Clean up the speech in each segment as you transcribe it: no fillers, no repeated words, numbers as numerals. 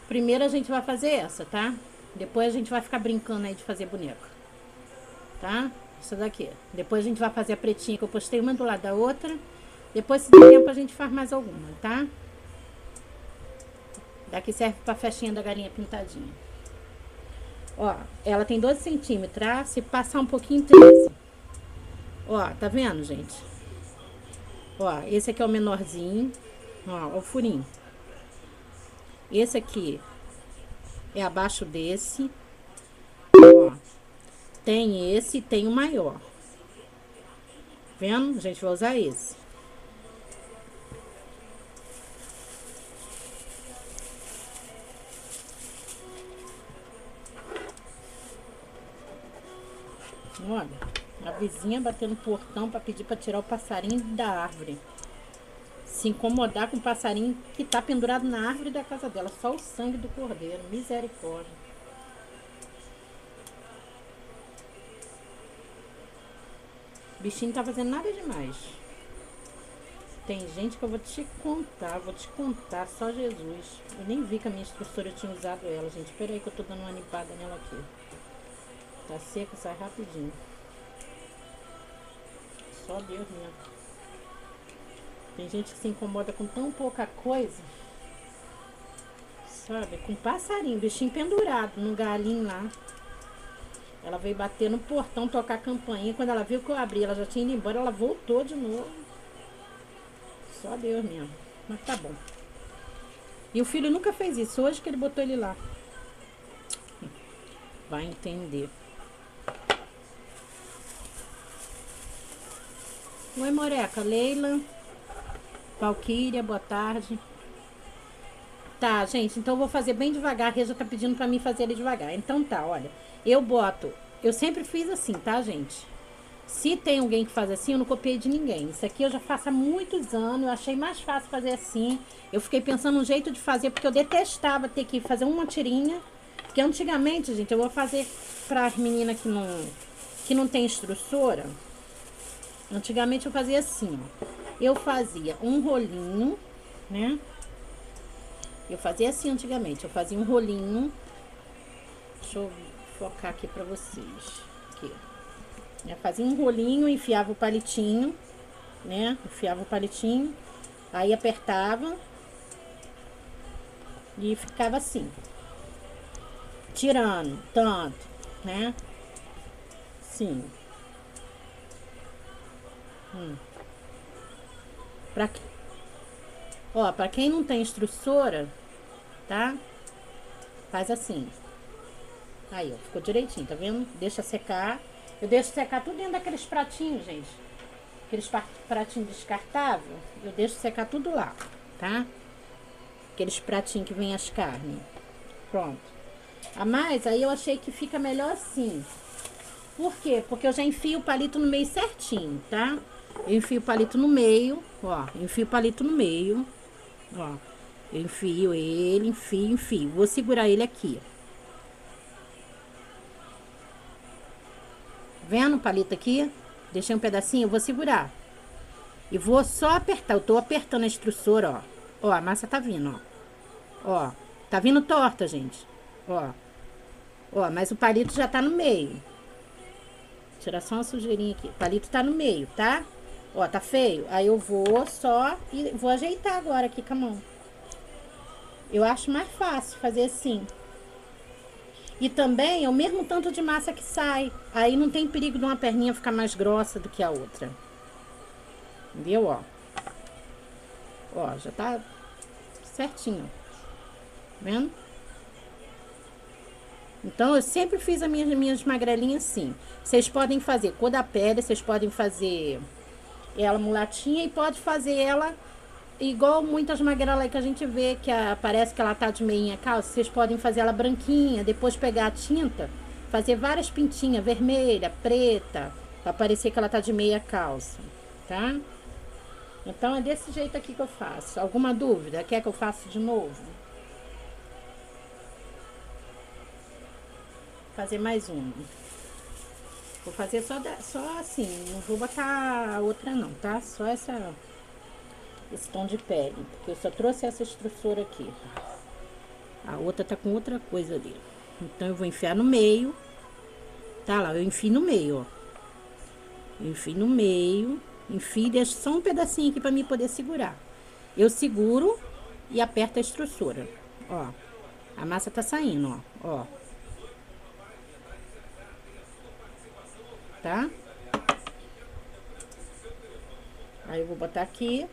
Primeiro a gente vai fazer essa, tá? Depois a gente vai ficar brincando aí de fazer boneca, tá? Essa daqui. Depois a gente vai fazer a pretinha que eu postei uma do lado da outra. Depois, se der tempo, a gente faz mais alguma, tá? Daqui serve pra festinha da galinha pintadinha. Ó, ela tem 12 centímetros, tá? Se passar um pouquinho, 13. Ó, tá vendo, gente? Ó, esse aqui é o menorzinho. Ó, o furinho. Esse aqui é abaixo desse. Ó, tem esse e tem o maior. Vendo? A gente vai usar esse. Olha, a vizinha batendo no portão pra pedir pra tirar o passarinho da árvore. Se incomodar com o passarinho que tá pendurado na árvore da casa dela. Só o sangue do cordeiro. Misericórdia. O bichinho não tá fazendo nada demais. Tem gente que eu vou te contar, só Jesus. Eu nem vi que a minha instrutora tinha usado ela, gente. Espera aí que eu tô dando uma limpada nela aqui. Tá seca, sai rapidinho. Só Deus mesmo. Tem gente que se incomoda com tão pouca coisa. Sabe? Com passarinho, bichinho pendurado no galinho lá. Ela veio bater no portão, tocar a campainha. Quando ela viu que eu abri, ela já tinha ido embora, ela voltou de novo. Só Deus mesmo. Mas tá bom. E o filho nunca fez isso. Hoje que ele botou ele lá. Vai entender. Oi, Moreca. Leila. Valquíria, boa tarde. Tá, gente, então eu vou fazer bem devagar. A Reza tá pedindo pra mim fazer ele devagar. Então tá, olha. Eu sempre fiz assim, tá, gente? Se tem alguém que faz assim, eu não copiei de ninguém. Isso aqui eu já faço há muitos anos. Eu achei mais fácil fazer assim. Eu fiquei pensando um jeito de fazer, porque eu detestava ter que fazer uma tirinha. Porque antigamente, gente, eu vou fazer para as meninas que não tem instrutora. Antigamente eu fazia assim, ó. Eu fazia um rolinho, né? Eu fazia assim antigamente. Eu fazia um rolinho. Deixa eu focar aqui pra vocês. Aqui. Eu fazia um rolinho, enfiava o palitinho, né? Enfiava o palitinho. Aí apertava. E ficava assim. Tirando, tanto, né? Sim. Pra, ó, pra quem não tem instrutora, tá? Faz assim. Aí, ó, ficou direitinho, tá vendo? Deixa secar. Eu deixo secar tudo dentro daqueles pratinhos, gente. Aqueles pratinhos descartáveis. Eu deixo secar tudo lá, tá? Aqueles pratinhos que vem as carnes. Pronto. A mais, aí eu achei que fica melhor assim. Por quê? Porque eu já enfio o palito no meio certinho, tá? Eu enfio o palito no meio, ó. Enfio o palito no meio, ó. Eu enfio ele, enfio. Vou segurar ele aqui. Vendo o palito aqui? Deixei um pedacinho, eu vou segurar. E vou só apertar. Eu tô apertando a extrusora, ó. Ó, a massa tá vindo, ó. Ó, tá vindo torta, gente. Ó. Ó, mas o palito já tá no meio. Tirar só uma sujeirinha aqui. O palito tá no meio, tá? Ó, tá feio? Aí eu vou só e vou ajeitar agora aqui com a mão. Eu acho mais fácil fazer assim. E também é o mesmo tanto de massa que sai. Aí não tem perigo de uma perninha ficar mais grossa do que a outra. Entendeu, ó? Ó, já tá certinho. Vendo? Então, eu sempre fiz as minhas magrelinhas assim. Vocês podem fazer cor da pele, vocês podem fazer ela mulatinha e pode fazer ela igual muitas magrelas que a gente vê, que parece que ela tá de meinha calça. Vocês podem fazer ela branquinha, depois pegar a tinta, fazer várias pintinhas, vermelha, preta, pra parecer que ela tá de meia calça, tá? Então, é desse jeito aqui que eu faço. Alguma dúvida? Quer que eu faça de novo? Fazer mais uma. Vou fazer só assim, não vou botar a outra não, tá? Só esse tom de pele, porque eu só trouxe essa estrutura aqui. A outra tá com outra coisa ali. Então, eu vou enfiar no meio. Tá lá, eu enfio no meio, ó. Eu enfio no meio. Enfio e deixo só um pedacinho aqui pra mim poder segurar. Eu seguro e aperto a estrutura. Ó. A massa tá saindo, ó. Ó. Tá? Aí eu vou botar aqui.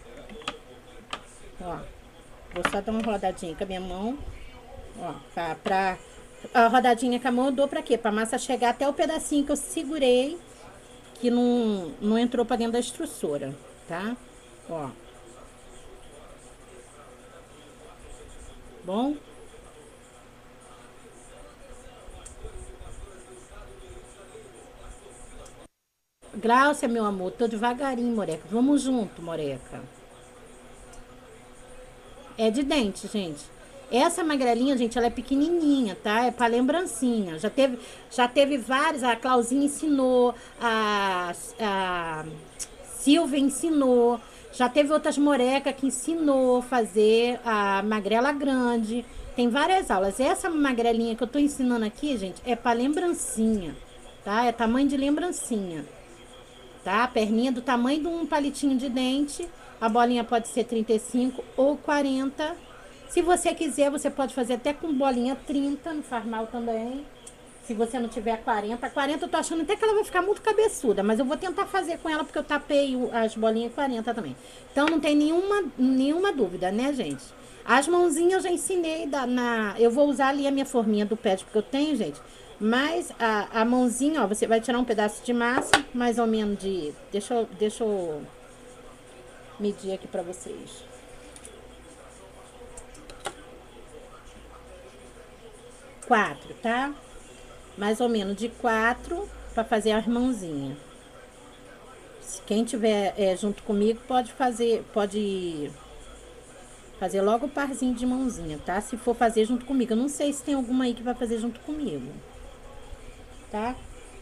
Ó. Vou só dar uma rodadinha com a minha mão. Ó, a rodadinha com a mão eu dou pra quê? Pra massa chegar até o pedacinho que eu segurei, que não entrou pra dentro da estrutura, tá? Ó. Bom? Gláucia, meu amor, tô devagarinho, Moreca. Vamos junto, Moreca. É de dente, gente. Essa magrelinha, gente, ela é pequenininha, tá? É pra lembrancinha. Já teve vários. A Clauzinha ensinou, a Silvia ensinou. Já teve outras morecas que ensinou a fazer a magrela grande. Tem várias aulas. Essa magrelinha que eu tô ensinando aqui, gente, é pra lembrancinha, tá? É tamanho de lembrancinha, tá? A perninha do tamanho de um palitinho de dente. A bolinha pode ser 35 ou 40. Se você quiser, você pode fazer até com bolinha 30, não faz mal também. Se você não tiver 40 eu tô achando até que ela vai ficar muito cabeçuda, mas eu vou tentar fazer com ela porque eu tapei as bolinhas 40 também. Então não tem nenhuma dúvida, né, gente? As mãozinhas eu já ensinei, eu vou usar ali a minha forminha do pet porque eu tenho, gente. Mas a mãozinha, ó, você vai tirar um pedaço de massa, mais ou menos de... Deixa eu medir aqui pra vocês. 4, tá? Mais ou menos de 4 pra fazer as mãozinhas. Quem tiver junto comigo pode fazer logo o parzinho de mãozinha, tá? Se for fazer junto comigo. Eu não sei se tem alguma aí que vai fazer junto comigo, tá?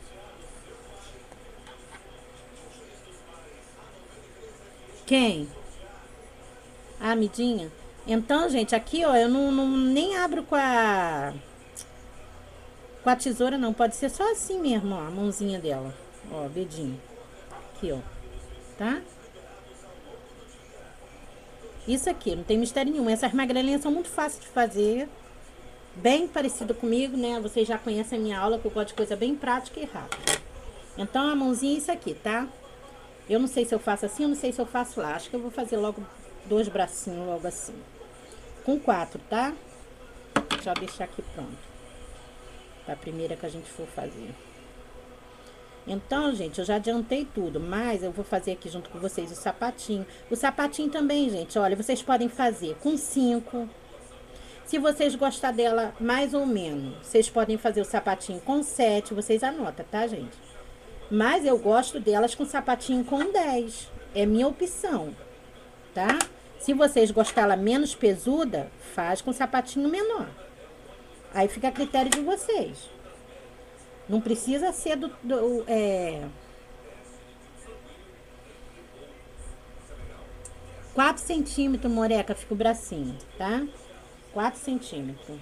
Quem? A midinha? Então, gente, aqui, ó, eu nem abro com a tesoura, não. Pode ser só assim mesmo, ó, a mãozinha dela. Ó, dedinho. Aqui, ó. Tá? Isso aqui, não tem mistério nenhum. Essas magrelinhas são muito fáceis de fazer. Bem parecido comigo, né? Vocês já conhecem a minha aula, que eu gosto de coisa bem prática e rápida. Então, a mãozinha é isso aqui, tá? Eu não sei se eu faço assim, eu não sei se eu faço lá. Acho que eu vou fazer logo 2 bracinhos, logo assim. Com 4, tá? Já deixar aqui pronto. Pra primeira que a gente for fazer. Então, gente, eu já adiantei tudo, mas eu vou fazer aqui junto com vocês o sapatinho. O sapatinho também, gente, olha, vocês podem fazer com 5. Se vocês gostar dela mais ou menos, vocês podem fazer o sapatinho com 7. Vocês anotam, tá, gente? Mas eu gosto delas com sapatinho com 10. É minha opção, tá? Se vocês gostarem ela menos pesuda, faz com sapatinho menor. Aí fica a critério de vocês. Não precisa ser 4 centímetros, Moreca, fica o bracinho, tá? 4 centímetros.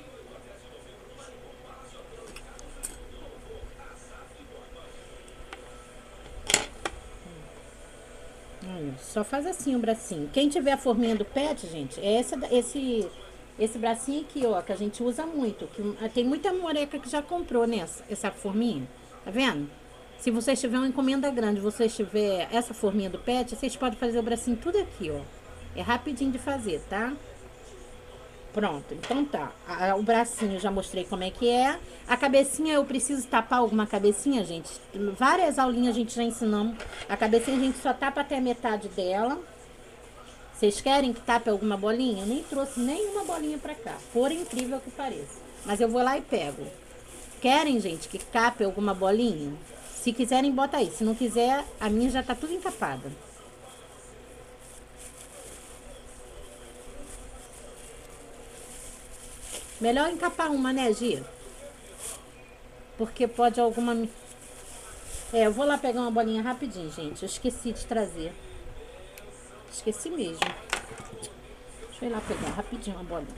Só faz assim o bracinho. Quem tiver a forminha do pet, gente, é esse bracinho aqui, ó, que a gente usa muito. Tem muita moreca que já comprou, né, essa forminha. Tá vendo? Se vocês tiverem uma encomenda grande, vocês tiver essa forminha do pet, vocês podem fazer o bracinho tudo aqui, ó. É rapidinho de fazer, tá? Pronto, então tá. O bracinho eu já mostrei como é que é. A cabecinha, eu preciso tapar alguma cabecinha, gente? Várias aulinhas a gente já ensinamos. A cabecinha a gente só tapa até a metade dela. Vocês querem que tape alguma bolinha? Eu nem trouxe nenhuma bolinha pra cá, por incrível que pareça. Mas eu vou lá e pego. Querem, gente, que tape alguma bolinha? Se quiserem, bota aí. Se não quiser, a minha já tá tudo encapada. Melhor encapar uma, né, Gia? Porque pode alguma... eu vou lá pegar uma bolinha rapidinho, gente. Eu esqueci de trazer. Esqueci mesmo. Deixa eu ir lá pegar rapidinho uma bolinha.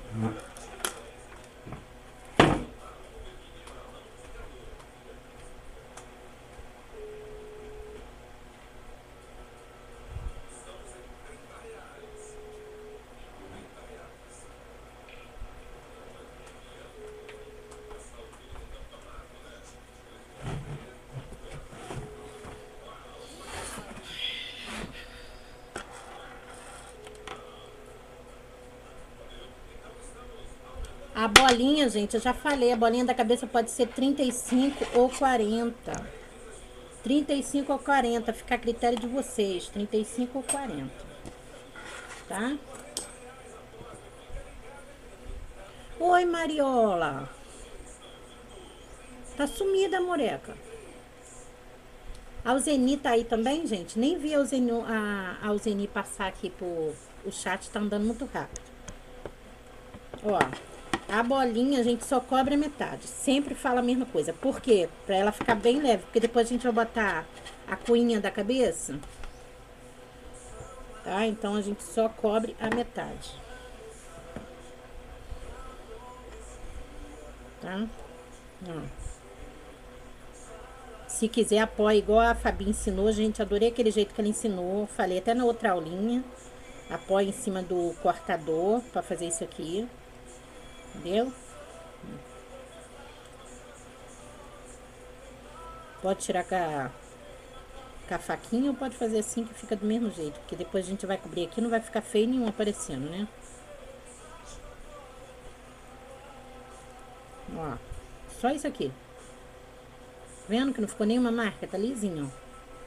A bolinha, gente, eu já falei, a bolinha da cabeça pode ser 35 ou 40. 35 ou 40, fica a critério de vocês. 35 ou 40. Tá? Oi, Mariola. Tá sumida, moreca. A Alzeni tá aí também, gente? Nem vi a Alzeni passar aqui por... O chat tá andando muito rápido. Ó, a bolinha a gente só cobre a metade. Sempre fala a mesma coisa. Por quê? Pra ela ficar bem leve. Porque depois a gente vai botar a coinha da cabeça. Tá? Então a gente só cobre a metade. Tá? Ó. Se quiser, apoia igual a Fabi ensinou, gente. Adorei aquele jeito que ela ensinou. Falei até na outra aulinha. Apoia em cima do cortador pra fazer isso aqui. Entendeu? Pode tirar com a faquinha ou pode fazer assim que fica do mesmo jeito. Porque depois a gente vai cobrir aqui, não vai ficar feio nenhum aparecendo, né? Ó, só isso aqui. Vendo que não ficou nenhuma marca? Tá lisinho, ó.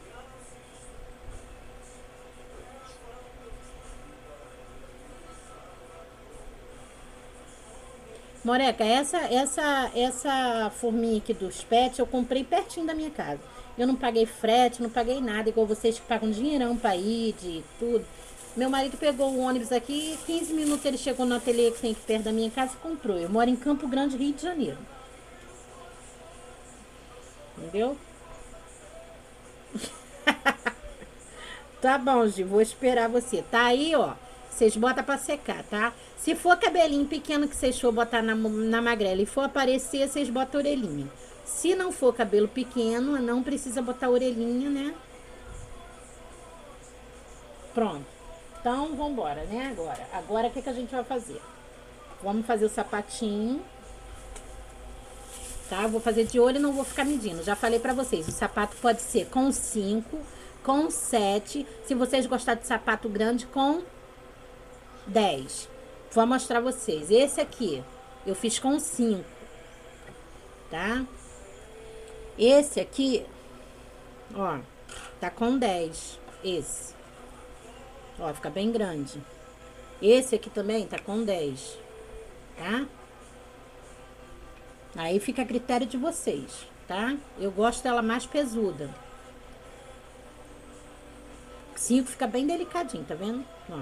Moreca, essa forminha aqui dos pets eu comprei pertinho da minha casa. Eu não paguei frete, não paguei nada, igual vocês que pagam dinheirão pra ir, de tudo. Meu marido pegou o ônibus aqui, 15 minutos ele chegou no ateliê que tem aqui perto da minha casa e comprou. Eu moro em Campo Grande, Rio de Janeiro. Entendeu? Tá bom, Gi, vou esperar você. Tá aí, ó. Vocês botam pra secar, tá? Se for cabelinho pequeno que vocês for botar na magrela e for aparecer, vocês botam orelhinha. Se não for cabelo pequeno, não precisa botar orelhinha, né? Pronto. Então, vambora, né? Agora, o que a gente vai fazer? Vamos fazer o sapatinho. Tá? Eu vou fazer de olho e não vou ficar medindo. Já falei pra vocês, o sapato pode ser com 5, com 7. Se vocês gostarem de sapato grande, com 10. Vou mostrar vocês. Esse aqui, eu fiz com 5. Tá? Esse aqui, ó, tá com 10. Esse. Ó, fica bem grande. Esse aqui também tá com 10. Tá? Aí fica a critério de vocês, tá? Eu gosto dela mais pesuda. 5 fica bem delicadinho, tá vendo? Ó.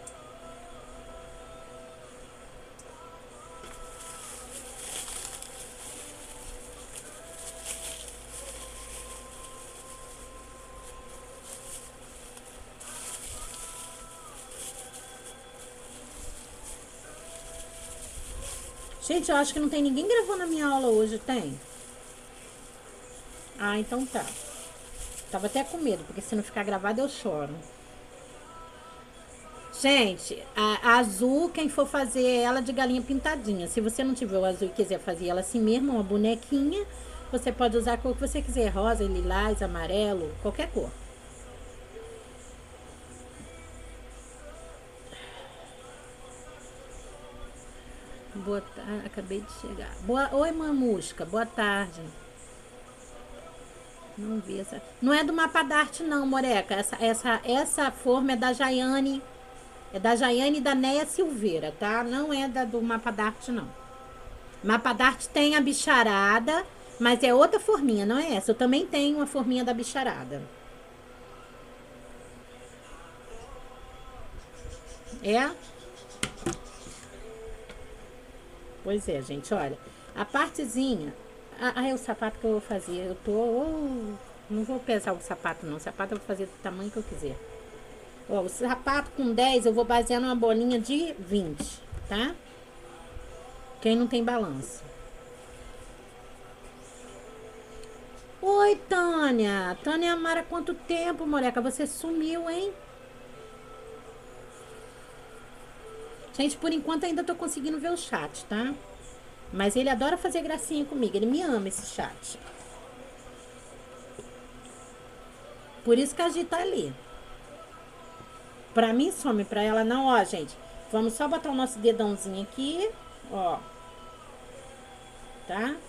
Gente, eu acho que não tem ninguém gravando a minha aula hoje, tem? Ah, então tá. Tava até com medo, porque se não ficar gravado eu choro. Gente, a azul, quem for fazer ela de galinha pintadinha. Se você não tiver o azul e quiser fazer ela assim mesmo, uma bonequinha, você pode usar a cor que você quiser. Rosa, lilás, amarelo, qualquer cor. Boa tarde, acabei de chegar. Oi, mamusca, boa tarde. Não vi essa. Não é do mapa da arte, não, Moreca. Essa forma é da Jaiane. É da Jaiane e da Neia Silveira, tá? Não é do mapa da arte, não. Mapa da arte tem a bicharada, mas é outra forminha, não é essa. Eu também tenho uma forminha da bicharada. É? Pois é, gente, olha. A partezinha... é o sapato que eu vou fazer. Eu tô... não vou pesar o sapato, não. O sapato eu vou fazer do tamanho que eu quiser. Ó, o sapato com 10 eu vou basear numa bolinha de 20, tá? Quem não tem balanço. Oi, Tânia. Tânia Amara, quanto tempo, moleca? Você sumiu, hein? Gente, por enquanto ainda tô conseguindo ver o chat, tá? Mas ele adora fazer gracinha comigo. Ele me ama, esse chat. Por isso que a Gi tá ali. Pra mim some, pra ela não. Ó, gente. Vamos só botar o nosso dedãozinho aqui. Ó. Tá?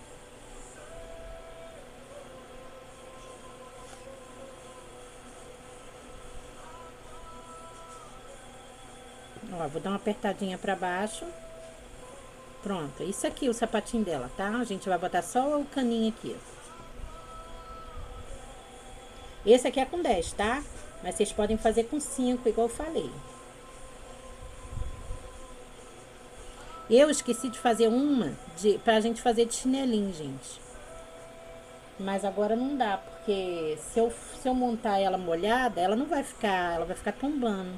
Ó, vou dar uma apertadinha pra baixo. Pronto. Isso aqui, o sapatinho dela, tá? A gente vai botar só o caninho aqui. Esse aqui é com 10, tá? Mas vocês podem fazer com 5, igual eu falei. Eu esqueci de fazer uma pra gente fazer de chinelinho, gente. Mas agora não dá, porque se eu montar ela molhada, ela não vai ficar, ela vai ficar tombando.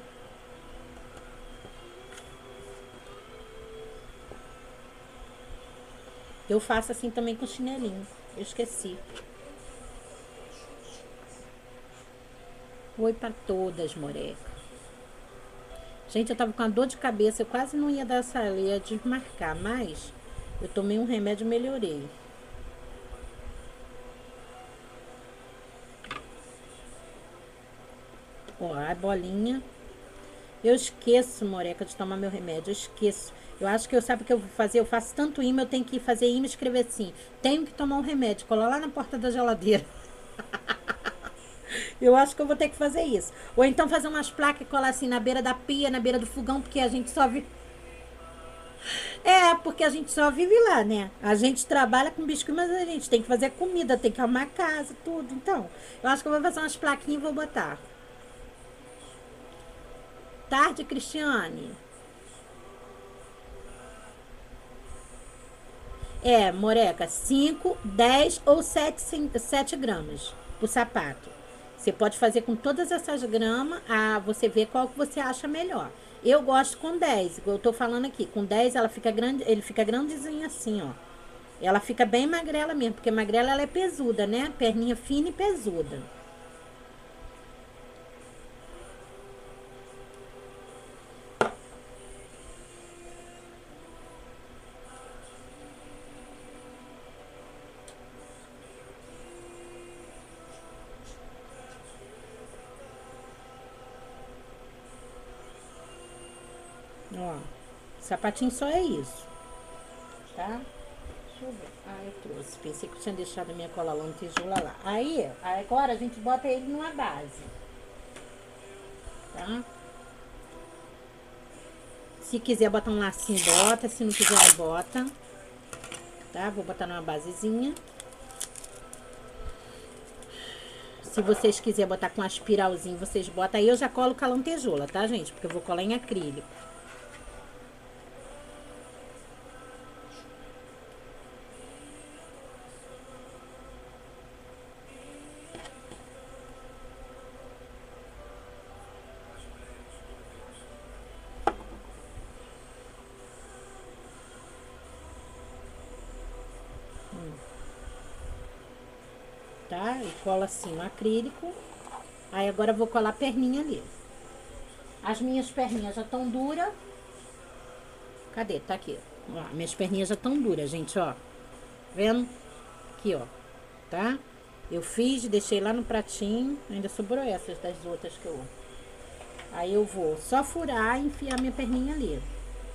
Eu faço assim também com chinelinho. Eu esqueci. Oi pra todas, moreca. Gente, eu tava com uma dor de cabeça, eu quase não ia dar essa, ia desmarcar, mas eu tomei um remédio e melhorei. Ó, a bolinha. Eu esqueço, moreca, de tomar meu remédio, eu esqueço. Eu acho que eu sabe o que eu vou fazer? Eu faço tanto imã, eu tenho que fazer imã e escrever assim. Tenho que tomar um remédio, colar lá na porta da geladeira. Eu acho que eu vou ter que fazer isso. Ou então fazer umas placas e colar assim na beira da pia, na beira do fogão, porque a gente só vive. É, porque a gente só vive lá, né? A gente trabalha com biscoito, mas a gente tem que fazer comida, tem que arrumar casa, tudo. Então, eu acho que eu vou fazer umas plaquinhas e vou botar. Tarde, Cristiane. É, moreca, 5, 10 ou 7 gramas por sapato. Você pode fazer com todas essas gramas, você vê qual que você acha melhor. Eu gosto com 10, igual eu tô falando aqui. Com 10 ela fica grande, ele fica grandezinho assim, ó. Ela fica bem magrela mesmo, porque magrela ela é pesuda, né? Perninha fina e pesuda. Ó, sapatinho só é isso, tá? Deixa eu ver. Ah, eu trouxe. Pensei que eu tinha deixado a minha cola lantejoula lá. Aí, agora a gente bota ele numa base, tá? Se quiser botar um lacinho, bota. Se não quiser, não bota. Tá? Vou botar numa basezinha. Se vocês quiserem botar com aspiralzinho, vocês botam. Aí eu já colo com a lantejoula, tá, gente? Porque eu vou colar em acrílico. Tá? E cola assim no acrílico. Aí agora eu vou colar a perninha ali. As minhas perninhas já estão duras. Cadê? Tá aqui. Ó, minhas perninhas já estão duras, gente, ó. Vendo? Aqui, ó. Tá? Eu fiz, deixei lá no pratinho. Ainda sobrou essas das outras que eu... Aí eu vou só furar e enfiar minha perninha ali.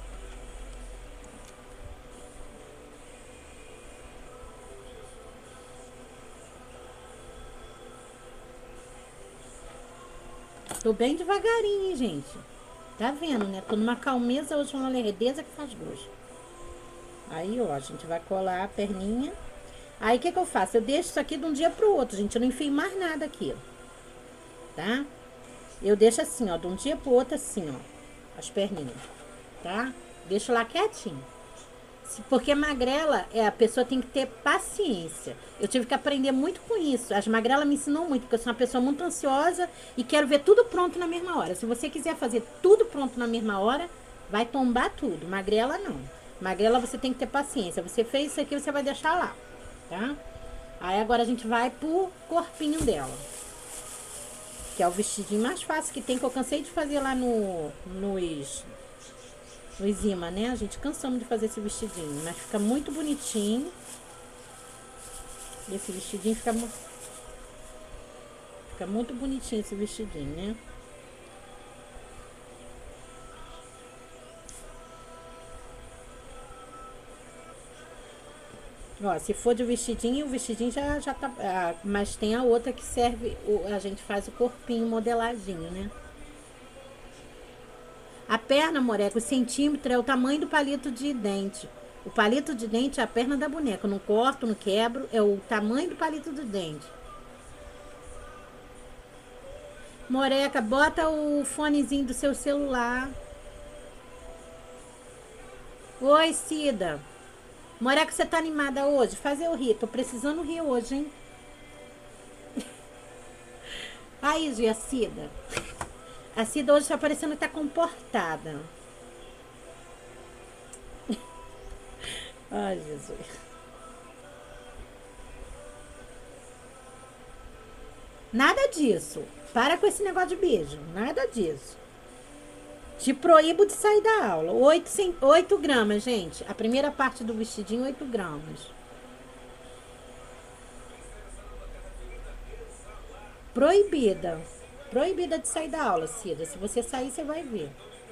Tô bem devagarinho, hein, gente. Tá vendo, né? Tô numa calmeza, hoje uma lerdeza que faz gosto. Aí, ó, a gente vai colar a perninha. Aí, o que que eu faço? Eu deixo isso aqui de um dia pro outro, gente. Eu não enfio mais nada aqui, ó. Tá? Eu deixo assim, ó, de um dia pro outro assim, ó. As perninhas, tá? Deixo lá quietinho. Porque magrela, a pessoa tem que ter paciência. Eu tive que aprender muito com isso. As magrelas me ensinam muito, porque eu sou uma pessoa muito ansiosa e quero ver tudo pronto na mesma hora. Se você quiser fazer tudo pronto na mesma hora, vai tombar tudo. Magrela não. Magrela você tem que ter paciência. Você fez isso aqui, você vai deixar lá, tá? Aí agora a gente vai pro corpinho dela. Que é o vestidinho mais fácil que tem, que eu cansei de fazer lá no Zima, né? A gente cansamos de fazer esse vestidinho, mas fica muito bonitinho. Esse vestidinho fica muito bonitinho esse vestidinho, né? Ó, se for de vestidinho, o vestidinho já tá. Mas tem a outra que serve, a gente faz o corpinho modeladinho, né? A perna, moreca, o centímetro é o tamanho do palito de dente. O palito de dente é a perna da boneca. Eu não corto, não quebro, é o tamanho do palito de dente. Moreca, bota o fonezinho do seu celular. Oi, Cida. Moreca, você tá animada hoje? Fazer eu rir. Tô precisando rir hoje, hein? Aí, Gia, Cida. A Cida hoje tá parecendo que tá comportada. Ai, Jesus. Nada disso. Para com esse negócio de beijo. Nada disso. Te proíbo de sair da aula. 8 gramas, gente. A primeira parte do vestidinho, 8 gramas. Proibida. Proibida de sair da aula, Cida. Se você sair, você vai ver.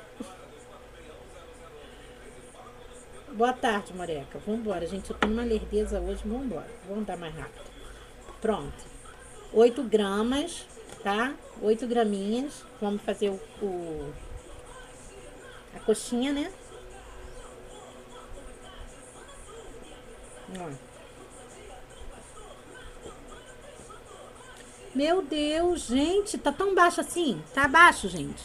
Boa tarde, Moreca. Vambora, gente. Eu tô numa lerdeza hoje. Vambora. Vamos dar mais rápido. Pronto. 8 gramas, tá? 8 graminhas. Vamos fazer a coxinha, né? Ó. Meu Deus, gente, tá tão baixo assim? Tá baixo, gente.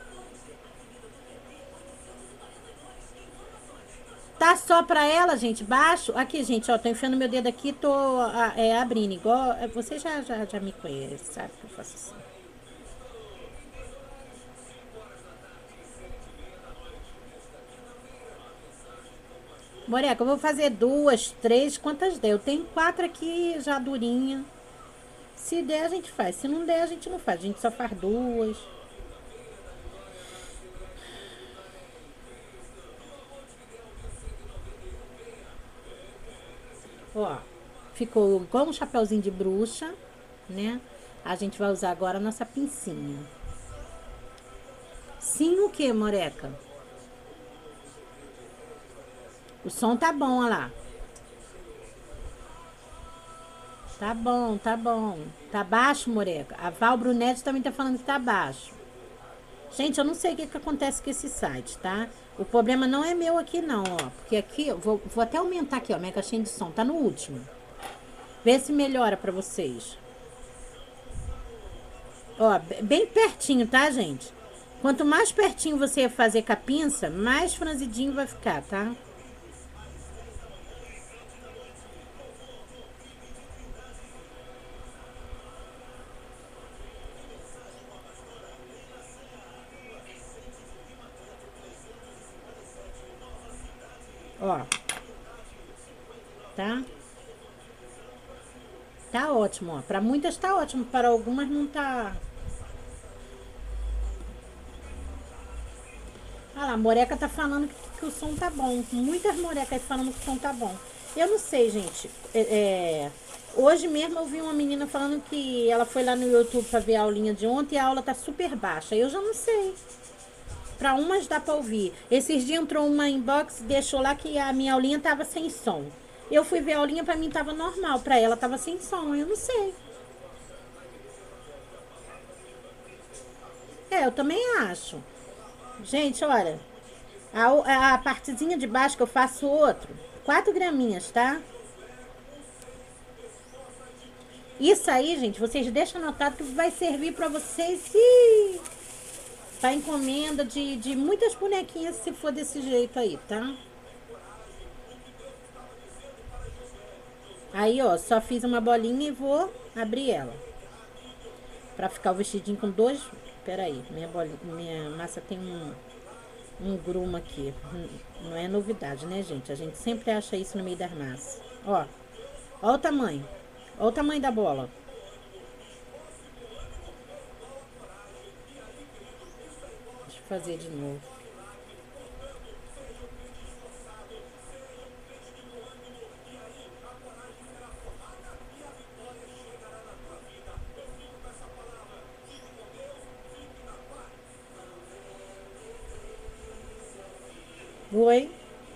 Tá só pra ela, gente, baixo? Aqui, gente, ó, tô enfiando meu dedo aqui, tô abrindo, igual... Você já me conhece, sabe que eu faço assim. Moreca, eu vou fazer 2, 3, quantas der? Eu tenho 4 aqui já durinha. Se der, a gente faz. Se não der, a gente não faz. A gente só faz 2. Ó, ficou igual um chapeuzinho de bruxa, né? A gente vai usar agora a nossa pincinha. Sim, o que, Moreca? O som tá bom, olha lá. Tá bom, tá bom. Tá baixo, Moreca? A Val Brunetti também tá falando que tá baixo. Gente, eu não sei o que acontece com esse site, tá? O problema não é meu aqui, não, ó. Porque aqui, eu vou até aumentar aqui, ó, minha caixinha de som. Tá no último. Vê se melhora pra vocês. Ó, bem pertinho, tá, gente? Quanto mais pertinho você fazer com a pinça, mais franzidinho vai ficar, tá? Ó. Tá? Tá ótimo, ó. Pra muitas tá ótimo, para algumas não tá. Ah lá, a Moreca tá falando que o som tá bom. Muitas Morecas falando que o som tá bom. Eu não sei, gente. Hoje mesmo eu vi uma menina falando que ela foi lá no YouTube pra ver a aulinha de ontem e a aula tá super baixa. Eu já não sei. Pra umas dá pra ouvir. Esses dias entrou uma inbox e deixou lá que a minha aulinha tava sem som. Eu fui ver a aulinha, pra mim tava normal. Pra ela tava sem som. Eu não sei. Eu também acho. Gente, olha. A partezinha de baixo que eu faço outro. 4 graminhas, tá? Isso aí, gente, vocês deixam anotado que vai servir pra vocês pra encomenda de muitas bonequinhas, se for desse jeito aí, tá? Aí, ó, só fiz uma bolinha e vou abrir ela. Pra ficar o vestidinho com dois... Pera aí, minha massa tem um grumo aqui. Não é novidade, né, gente? A gente sempre acha isso no meio das massas. Ó, ó o tamanho. Ó o tamanho da bola. Deixa eu fazer de novo. Oi.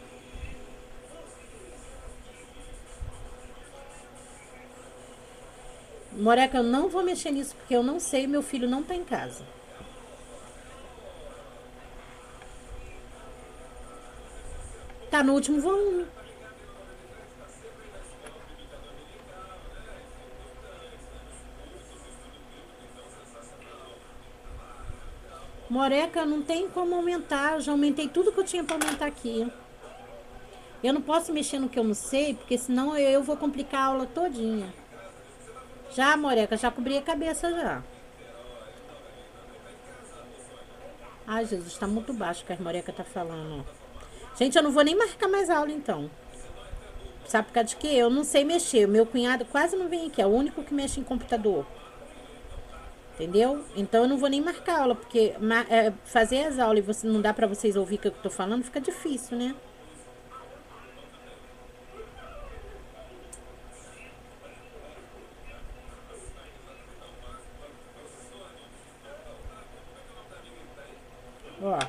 Moreca, eu não vou mexer nisso porque eu não sei, meu filho não tá em casa. Tá no último volume. Moreca, não tem como aumentar. Eu já aumentei tudo que eu tinha pra aumentar aqui. Eu não posso mexer no que eu não sei, porque senão eu vou complicar a aula todinha. Já, Moreca, já cobri a cabeça já. Ai, Jesus, tá muito baixo que a Moreca tá falando, ó. Gente, eu não vou nem marcar mais aula, então. Sabe por causa de quê? Eu não sei mexer. Meu cunhado quase não vem aqui. É o único que mexe em computador. Entendeu? Então eu não vou nem marcar aula, porque fazer as aulas e você não dá pra vocês ouvir o que eu tô falando, fica difícil, né? Ó.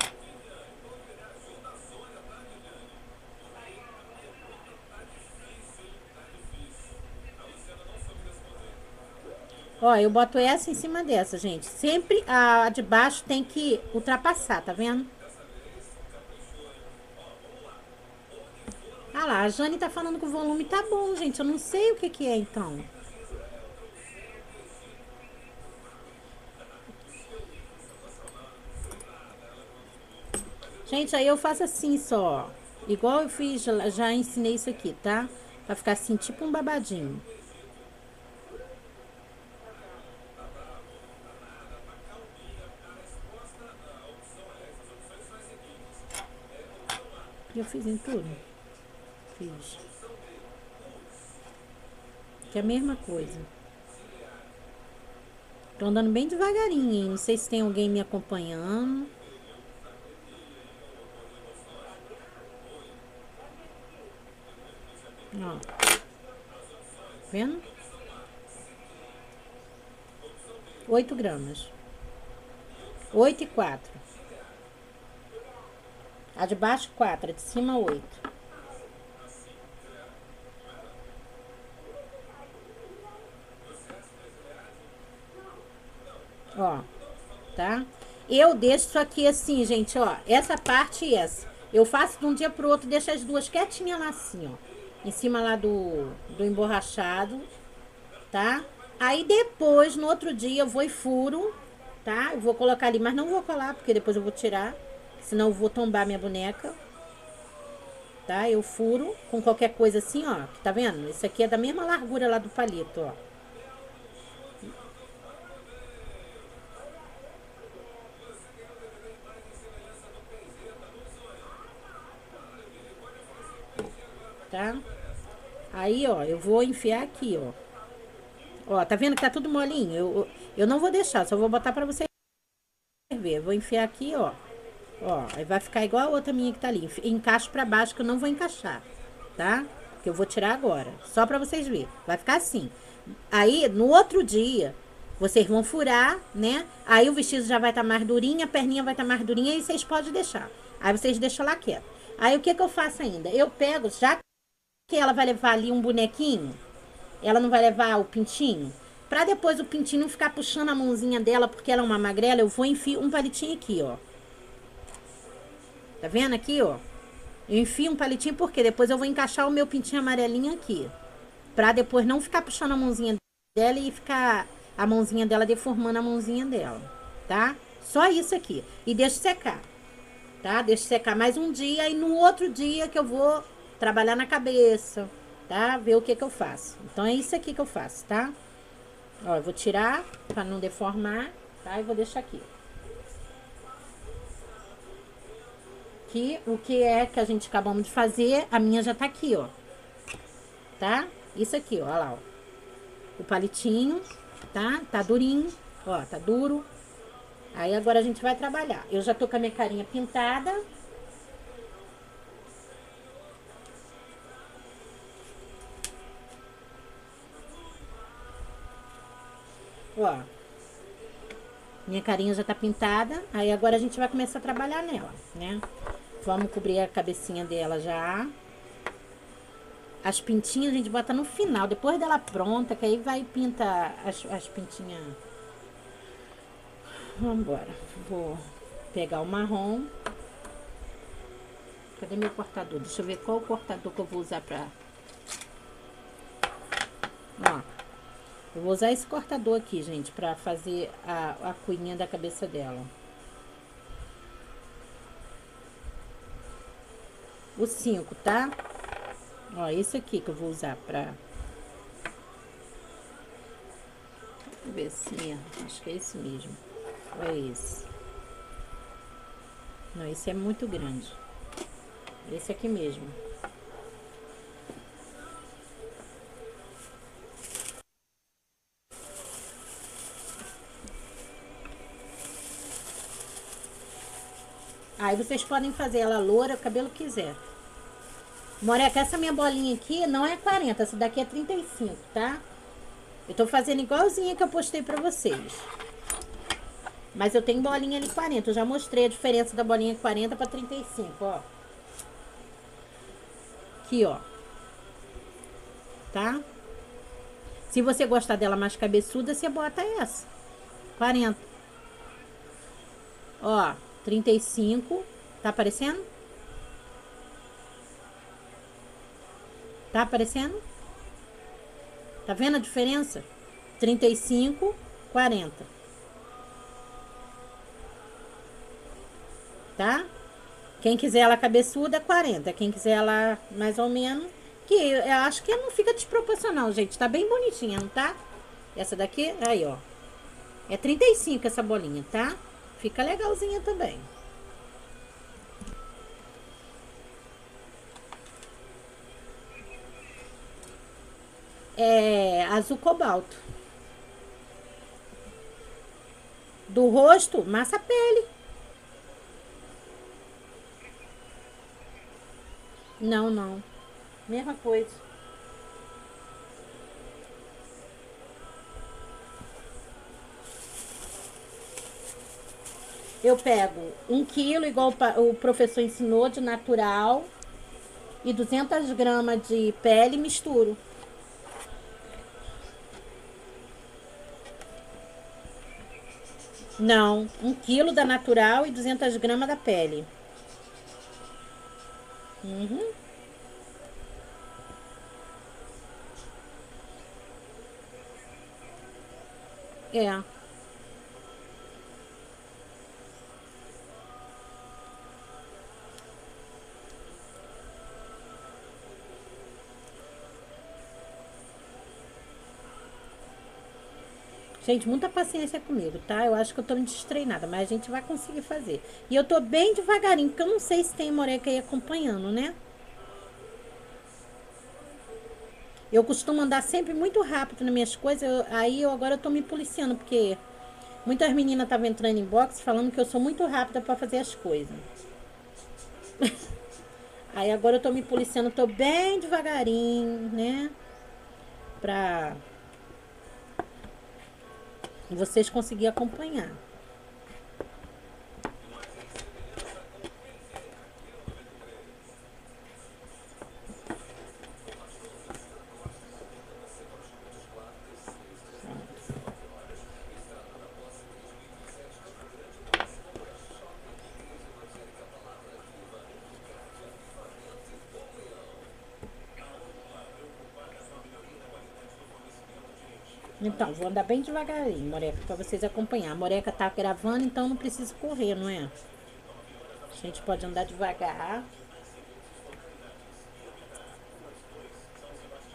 Ó, eu boto essa em cima dessa, gente. Sempre a de baixo tem que ultrapassar, tá vendo? Ah lá, a Jane tá falando que o volume tá bom, gente. Eu não sei o que que é, então. Gente, aí eu faço assim só. Igual eu fiz, já ensinei isso aqui, tá? Pra ficar assim, tipo um babadinho. Eu fiz em tudo. Fiz. Que é a mesma coisa. Tô andando bem devagarinho, hein? Não sei se tem alguém me acompanhando. Ó. Vendo? 8 gramas. 8 e 4. A de baixo 4, a de cima 8. Ó, tá? Eu deixo isso aqui assim, gente, ó. Essa parte e essa. Eu faço de um dia pro outro, deixo as duas quietinhas lá assim, ó. Em cima lá do emborrachado, tá? Aí depois, no outro dia, eu vou e furo, tá? Eu vou colocar ali, mas não vou colar, porque depois eu vou tirar. Senão eu vou tombar minha boneca. Tá? Eu furo com qualquer coisa assim, ó. Tá vendo? Isso aqui é da mesma largura lá do palito, ó. Tá? Aí, ó, eu vou enfiar aqui, ó. Ó, tá vendo que tá tudo molinho? Eu não vou deixar, só vou botar pra você ver. Eu vou enfiar aqui, ó. Ó, aí vai ficar igual a outra minha que tá ali. Encaixo pra baixo que eu não vou encaixar, tá? Que eu vou tirar agora. Só pra vocês verem. Vai ficar assim. Aí, no outro dia, vocês vão furar, né? Aí o vestido já vai estar mais durinho, a perninha vai estar mais durinha e vocês podem deixar. Aí vocês deixam lá quieto. Aí o que que eu faço ainda? Eu pego, já que ela vai levar ali um bonequinho, ela não vai levar o pintinho, pra depois o pintinho não ficar puxando a mãozinha dela, porque ela é uma magrela, eu vou enfiar um palitinho aqui, ó. Tá vendo aqui, ó? Eu enfio um palitinho porque depois eu vou encaixar o meu pintinho amarelinho aqui. Pra depois não ficar puxando a mãozinha dela e ficar a mãozinha dela deformando a mãozinha dela, tá? Só isso aqui. E deixa secar, tá? Deixa secar mais um dia e no outro dia que eu vou trabalhar na cabeça, tá? Ver o que que eu faço. Então, é isso aqui que eu faço, tá? Ó, eu vou tirar pra não deformar, tá? E vou deixar aqui. Que o que é que a gente acabamos de fazer, a minha já tá aqui, ó. Tá? Isso aqui, ó, olha lá, ó. O palitinho, tá? Tá durinho, ó, tá duro. Aí agora a gente vai trabalhar. Eu já tô com a minha carinha pintada. Ó, minha carinha já tá pintada. Aí agora a gente vai começar a trabalhar nela, né? Vamos cobrir a cabecinha dela já. As pintinhas a gente bota no final, depois dela pronta, que aí vai pintar as pintinhas. Vambora. Vou pegar o marrom. Cadê meu cortador? Deixa eu ver qual o cortador que eu vou usar pra... Ó. Eu vou usar esse cortador aqui, gente, pra fazer a cunhinha da cabeça dela. O 5, tá? Ó, esse aqui que eu vou usar pra... Deixa eu ver se é. Acho que é esse mesmo. Ou é esse? Não, esse é muito grande. Esse aqui mesmo. Aí vocês podem fazer ela loura, o cabelo que quiser. Moreca, essa minha bolinha aqui não é 40, essa daqui é 35, tá? Eu tô fazendo igualzinha que eu postei pra vocês. Mas eu tenho bolinha ali 40, eu já mostrei a diferença da bolinha 40 pra 35, ó. Aqui, ó. Tá? Se você gostar dela mais cabeçuda, você bota essa. 40. Ó, 35. Tá aparecendo? Tá aparecendo? Tá vendo a diferença? 35, 40. Tá? Quem quiser ela cabeçuda, 40. Quem quiser ela mais ou menos, que eu acho que não fica desproporcional, gente. Tá bem bonitinha, não tá? Essa daqui, aí, ó. É 35 essa bolinha, tá? Fica legalzinha também. É azul cobalto. Do rosto, massa pele. Não, não. Mesma coisa. Eu pego 1 quilo, igual o professor ensinou, de natural, e 200 gramas de pele e misturo. Não, 1 quilo da natural e 200 gramas da pele. Uhum. É. Gente, muita paciência comigo, tá? Eu acho que eu tô me destreinada, mas a gente vai conseguir fazer. E eu tô bem devagarinho, porque eu não sei se tem moreca aí acompanhando, né? Eu costumo andar sempre muito rápido nas minhas coisas, agora eu tô me policiando, porque muitas meninas estavam entrando em box falando que eu sou muito rápida pra fazer as coisas. Aí agora eu tô me policiando, tô bem devagarinho, né? Pra vocês conseguirem acompanhar. Então, vou andar bem devagarinho, Moreca, pra vocês acompanhar. A Moreca tá gravando, então não precisa correr, não é? A gente pode andar devagar.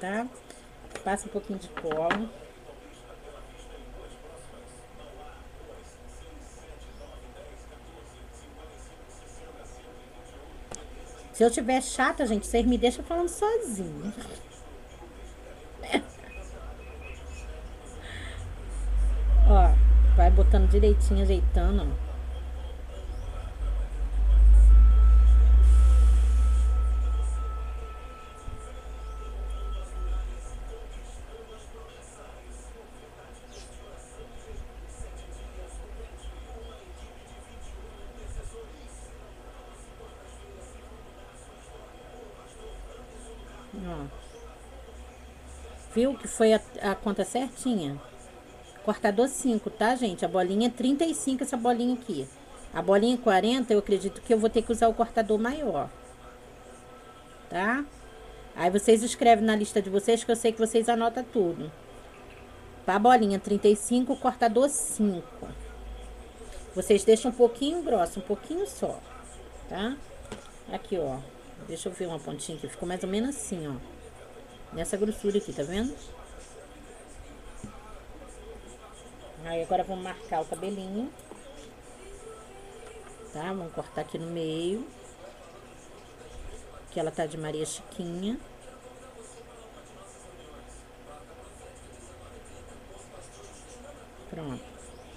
tá? Passa um pouquinho de cola. Se eu tiver chata, gente, vocês me deixam falando sozinho. Ó, vai botando direitinho, ajeitando, ó. Ó. Viu que foi a conta certinha? Cortador 5, tá, gente? A bolinha é 35, essa bolinha aqui. A bolinha 40, eu acredito que eu vou ter que usar o cortador maior. Tá? Aí vocês escrevem na lista de vocês, que eu sei que vocês anotam tudo. Pra bolinha 35, cortador 5. Vocês deixam um pouquinho grossa, um pouquinho só, tá? Aqui, ó. Deixa eu ver uma pontinha aqui. Ficou mais ou menos assim, ó. Nessa grossura aqui, tá vendo? Aí agora vamos marcar o cabelinho. Tá? Vamos cortar aqui no meio. Que ela tá de Maria Chiquinha. Pronto.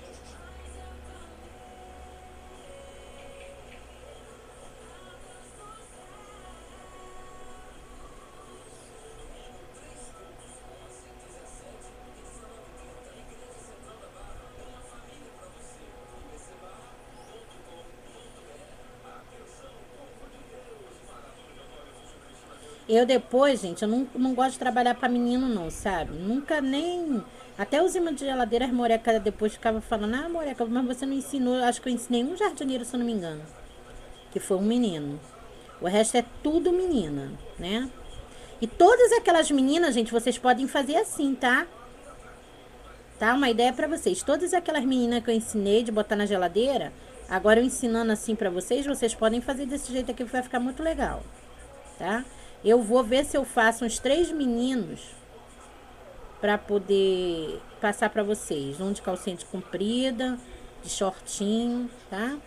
Eu depois, gente, eu não gosto de trabalhar pra menino não, sabe? Nunca nem... Até os imãs de geladeira, as morecas depois ficavam falando, ah, moreca, mas você não ensinou... Acho que eu ensinei um jardineiro, se eu não me engano. Que foi um menino. O resto é tudo menina, né? E todas aquelas meninas, gente, vocês podem fazer assim, tá? Tá? Uma ideia pra vocês. Todas aquelas meninas que eu ensinei de botar na geladeira, agora eu ensinando assim pra vocês, vocês podem fazer desse jeito aqui, que vai ficar muito legal, tá? Eu vou ver se eu faço uns 3 meninos pra poder passar pra vocês. Um de calcinha de comprida, de shortinho, tá?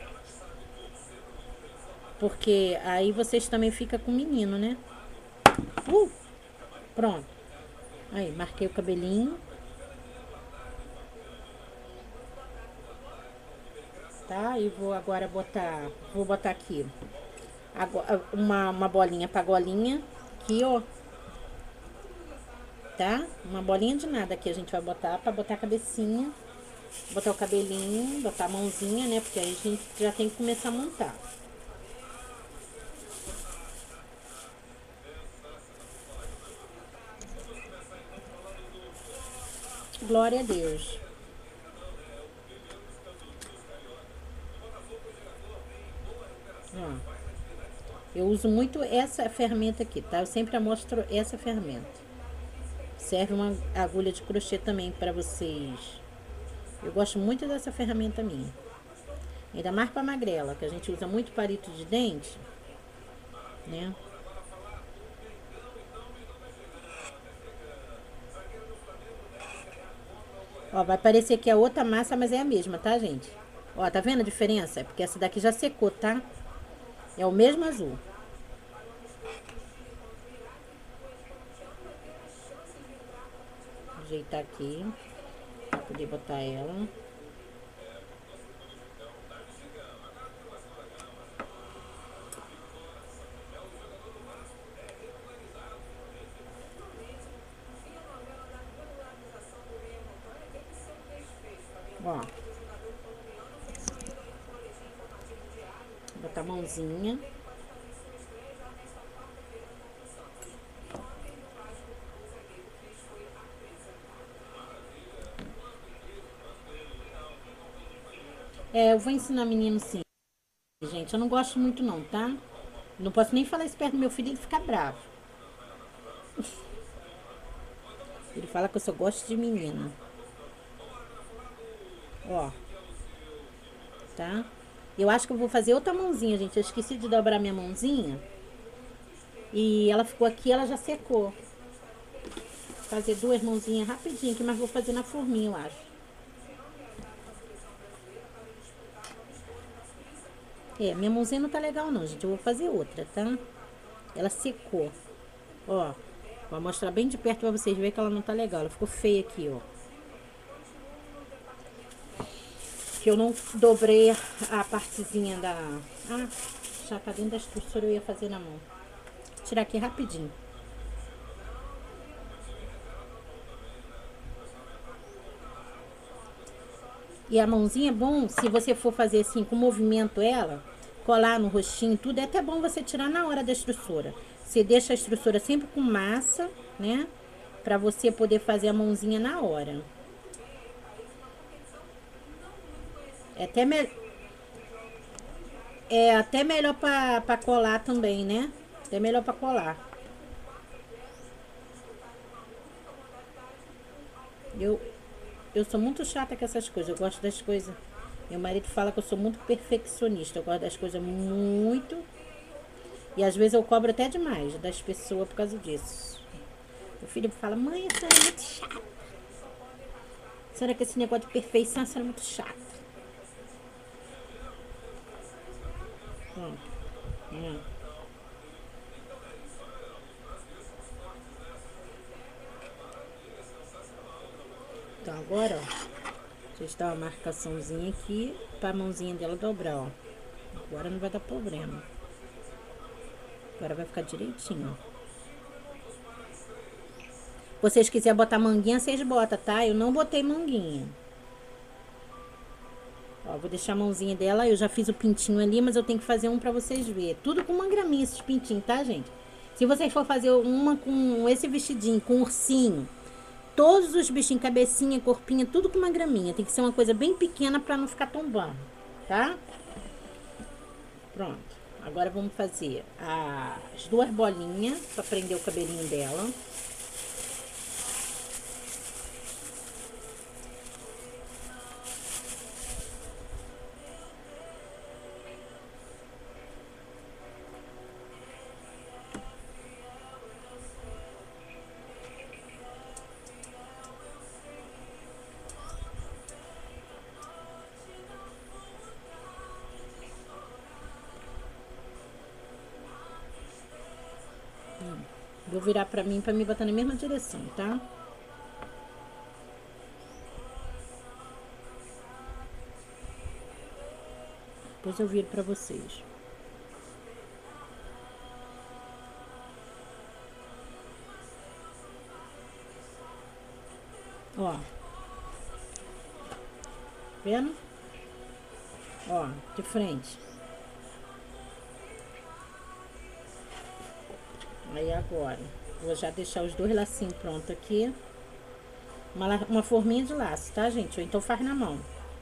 Porque aí vocês também ficam com o menino, né? Pronto. Aí, marquei o cabelinho. Tá? E vou agora botar... Vou botar aqui uma bolinha pra golinha. Aqui, ó. Tá? Uma bolinha de nada aqui a gente vai botar pra botar a cabecinha. Botar o cabelinho, botar a mãozinha, né? Porque aí a gente já tem que começar a montar. Glória a Deus. Ó, eu uso muito essa ferramenta aqui, tá? Eu sempre mostro essa ferramenta. Serve uma agulha de crochê também pra vocês. Eu gosto muito dessa ferramenta minha. Ainda mais pra magrela, que a gente usa muito palito de dente, né? Ó, vai parecer que é outra massa, mas é a mesma, tá, gente? Ó, tá vendo a diferença? É porque essa daqui já secou, tá? É o mesmo azul. Ajeitar aqui, pra poder botar ela. Ó. Botar a mãozinha. É, eu vou ensinar menino sim, gente. Eu não gosto muito não, tá? Não posso nem falar isso perto do meu filho, ele fica bravo. Ele fala que eu só gosto de menina. Ó. Tá? Eu acho que eu vou fazer outra mãozinha, gente. Eu esqueci de dobrar minha mãozinha. E ela ficou aqui, ela já secou. fazer 2 mãozinhas rapidinho aqui, mas vou fazer na forminha, eu acho. É, minha mãozinha não tá legal não, gente. Eu vou fazer outra, tá? Ela secou. Ó, vou mostrar bem de perto pra vocês verem que ela não tá legal. Ela ficou feia aqui, ó. Que eu não dobrei a partezinha da... Ah, já tá dentro da estrutura, eu ia fazer na mão. Vou tirar aqui rapidinho. E a mãozinha é bom, se você for fazer assim, com movimento ela, colar no rostinho e tudo, é até bom você tirar na hora da estrutura. Você deixa a estrutura sempre com massa, né? Pra você poder fazer a mãozinha na hora. É até, até melhor pra colar também, né? Até melhor pra colar. Eu, eu sou muito chata com essas coisas. Eu gosto das coisas. Meu marido fala que eu sou muito perfeccionista. Eu gosto das coisas muito. E às vezes eu cobro até demais das pessoas por causa disso. Meu filho fala: mãe, a senhora é muito chata. A senhora que esse negócio de perfeição, a senhora é muito chata. Pronto. Então agora, ó. Deixa eu dar uma marcaçãozinha aqui pra mãozinha dela dobrar, ó. Agora não vai dar problema. Agora vai ficar direitinho, ó. Vocês quiserem botar manguinha, vocês botam, tá? Eu não botei manguinha. Ó, vou deixar a mãozinha dela. Eu já fiz o pintinho ali, mas eu tenho que fazer um pra vocês verem. Tudo com uma graminha esses pintinhos, tá, gente? Se vocês for fazer uma com esse vestidinho, com ursinho, todos os bichinhos, cabecinha, corpinha, tudo com uma graminha. Tem que ser uma coisa bem pequena pra não ficar tombando, tá? Pronto. Agora vamos fazer as 2 bolinhas pra prender o cabelinho dela. Vou virar pra mim botar na mesma direção, tá? Depois eu viro pra vocês. Ó. Vendo? Ó, de frente. Aí agora, vou já deixar os 2 lacinhos prontos aqui. Uma forminha de laço, tá, gente? Ou então faz na mão.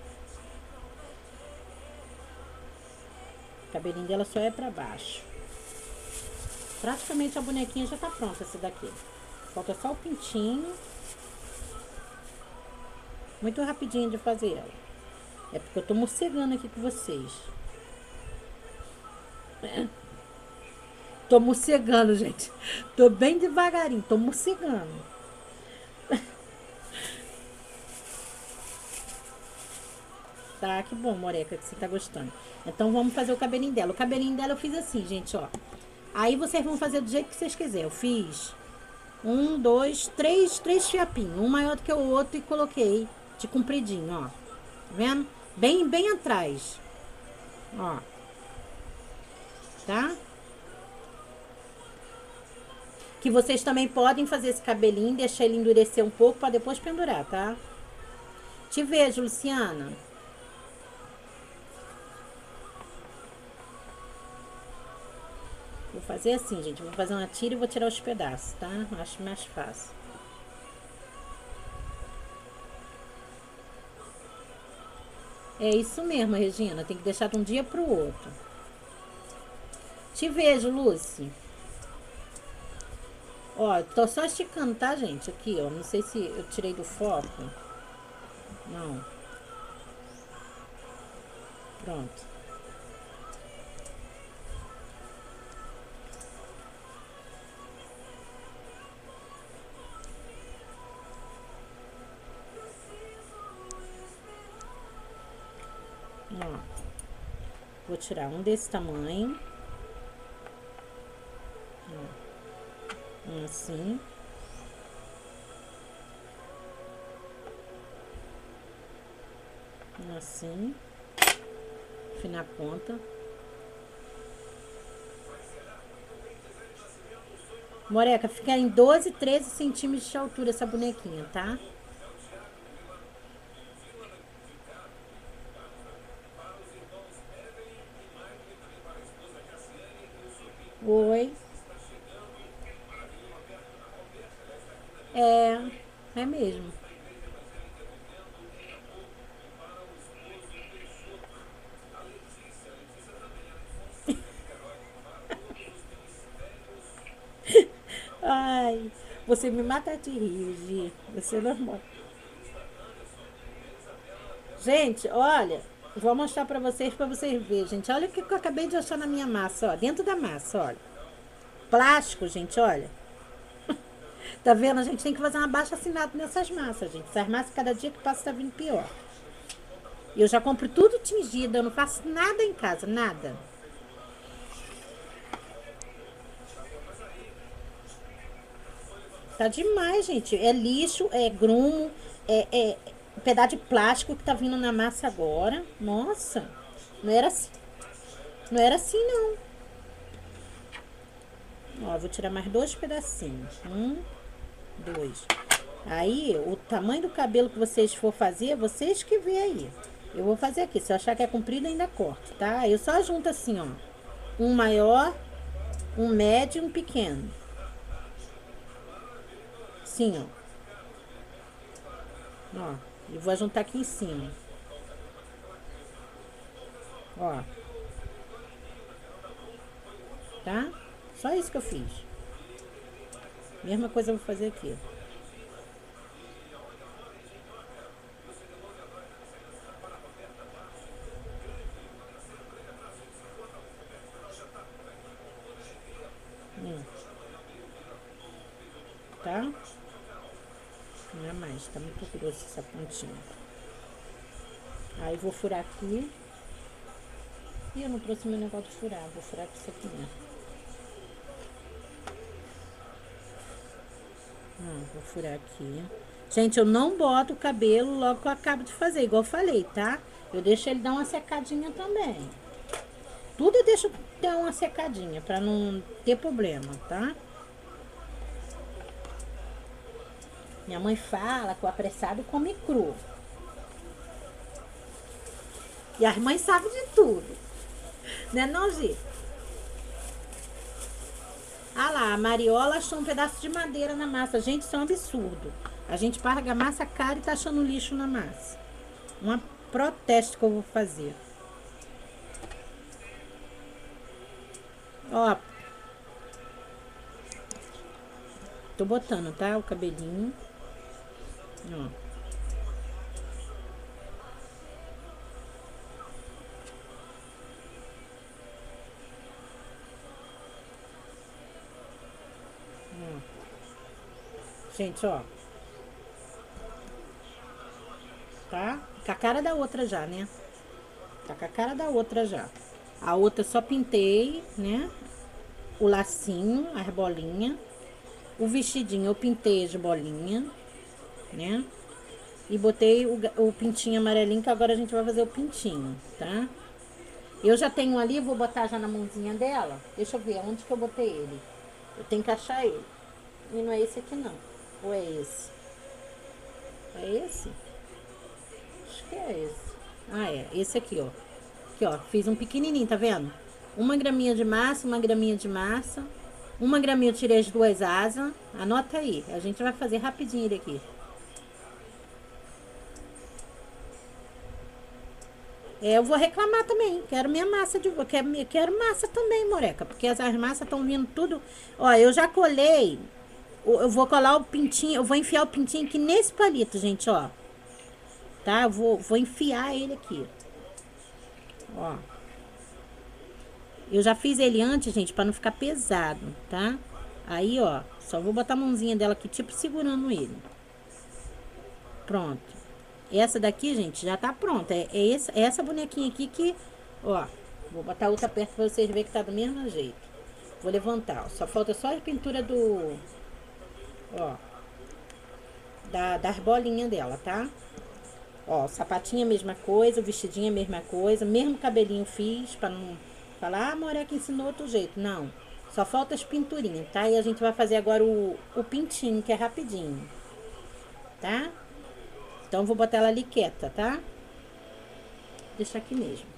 O cabelinho dela só é pra baixo. Praticamente a bonequinha já tá pronta, essa daqui. Falta só o pintinho. Muito rapidinho de fazer ela. É porque eu tô morcegando aqui com vocês. Tô morcegando, gente. Tô bem devagarinho, tô morcegando. Tá, que bom, Moreca, que você tá gostando. Então, vamos fazer o cabelinho dela. O cabelinho dela eu fiz assim, gente, ó. Aí, vocês vão fazer do jeito que vocês quiserem. Eu fiz 1, 2, 3 fiapinhos. Um maior do que o outro e coloquei de compridinho, ó. Tá vendo? Bem atrás. Ó. Tá? Que vocês também podem fazer esse cabelinho, deixar ele endurecer um pouco pra depois pendurar, tá? Te vejo, Luciana. Vou fazer assim, gente. Vou fazer uma tira e vou tirar os pedaços, tá? Acho mais fácil. É isso mesmo, Regina. Tem que deixar de um dia pro outro. Te vejo, Lucy. Ó, tô só esticando, tá, gente? Aqui, ó. Não sei se eu tirei do foco. Não. Pronto. Ó. Vou tirar um desse tamanho. Ó. Um assim. Um assim. Afinar a ponta. Moreca, fica em 12, 13 centímetros de altura essa bonequinha, tá? Oi. É mesmo. Ai, você me mata de rir, Gi. Você não mata. Gente, olha, vou mostrar pra vocês verem, gente. Olha o que eu acabei de achar na minha massa, ó. Dentro da massa, olha. Plástico, gente, olha. Tá vendo? A gente tem que fazer uma baixa assinada nessas massas, gente. Essas massas, cada dia que passa, tá vindo pior. E eu já compro tudo tingido, eu não faço nada em casa, nada. Tá demais, gente. É lixo, é grumo, é pedaço de plástico que tá vindo na massa agora. Nossa, não era assim. Não era assim, não. Ó, vou tirar mais 2 pedacinhos. Dois. Aí, o tamanho do cabelo que vocês for fazer, vocês que vê aí. Eu vou fazer aqui. Se eu achar que é comprido, ainda corto, tá? Eu só junto assim, ó. Um maior, um médio e um pequeno. Sim, ó. Ó. E vou juntar aqui em cima. Ó. Tá? Só isso que eu fiz. Mesma coisa eu vou fazer aqui. Tá? Não é mais, tá muito grosso essa pontinha. Aí vou furar aqui. E eu não trouxe meu negócio de furar, vou furar com isso aqui mesmo. Vou furar aqui. Gente, eu não boto o cabelo logo que eu acabo de fazer, igual eu falei, tá? Eu deixo ele dar uma secadinha também. Tudo eu deixo dar uma secadinha, pra não ter problema, tá? Minha mãe fala que o apressado come cru. E as mães sabem de tudo. Né, não, Gi? Ah lá, a Mariola achou um pedaço de madeira na massa. Gente, isso é um absurdo. A gente paga a massa cara e tá achando lixo na massa. Um protesto que eu vou fazer. Ó. Tô botando, tá? O cabelinho. Ó. Gente, ó. Tá? Com a cara da outra já, né? Tá com a cara da outra já. A outra só pintei, né? O lacinho, as bolinhas. O vestidinho eu pintei de bolinha, né? E botei o pintinho amarelinho, que agora a gente vai fazer o pintinho, tá? Eu já tenho ali, vou botar já na mãozinha dela. Deixa eu ver onde que eu botei ele. Eu tenho que achar ele. E não é esse aqui, não. Ou é esse? É esse? Acho que é esse. Ah, é. Esse aqui, ó. Aqui, ó. Fiz um pequenininho, tá vendo? 1 graminha de massa, 1 graminha de massa. 1 graminha eu tirei as 2 asas. Anota aí. A gente vai fazer rapidinho ele aqui. Eu vou reclamar também. Quero minha massa de volta. Quero massa também, moreca. Porque as massas estão vindo tudo. Ó, eu já colei. Eu vou colar o pintinho. Eu vou enfiar o pintinho aqui nesse palito, gente, ó. Tá? Eu vou enfiar ele aqui. Ó. Eu já fiz ele antes, gente, pra não ficar pesado, tá? Aí, ó. Só vou botar a mãozinha dela aqui, tipo, segurando ele. Pronto. Essa daqui, gente, já tá pronta. É essa bonequinha aqui que, ó, vou botar outra perto pra vocês verem que tá do mesmo jeito. Vou levantar, ó. Só falta só a pintura do, ó, das bolinhas dela, tá? Ó, sapatinho é a mesma coisa, o vestidinho é a mesma coisa, mesmo cabelinho fiz, pra não falar, ah, Moreca ensinou outro jeito. Não, só falta as pinturinhas, tá? E a gente vai fazer agora o pintinho, que é rapidinho, tá? Então, vou botar ela ali quieta, tá? Deixa aqui mesmo.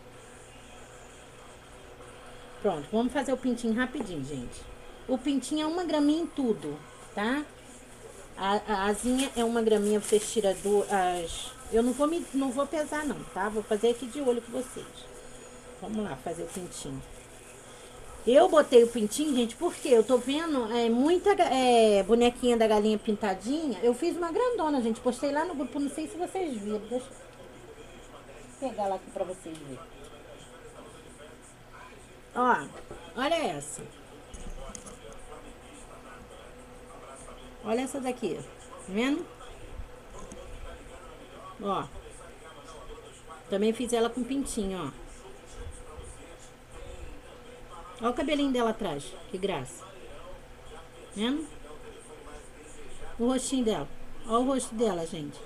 Pronto, vamos fazer o pintinho rapidinho, gente. O pintinho é 1 graminha em tudo, tá? A asinha é 1 graminha, vocês tiram as... Eu não vou pesar não, tá? Vou fazer aqui de olho com vocês. Vamos lá, fazer o pintinho. Eu botei o pintinho, gente, porque eu tô vendo muita bonequinha da galinha pintadinha. Eu fiz uma grandona, gente. Postei lá no grupo, não sei se vocês viram. Deixa eu pegar lá aqui pra vocês verem. Ó, olha essa. Olha essa daqui, tá vendo? Ó. Também fiz ela com pintinho, ó. Olha o cabelinho dela atrás, que graça. Vendo? O rostinho dela. Olha o rosto dela, gente.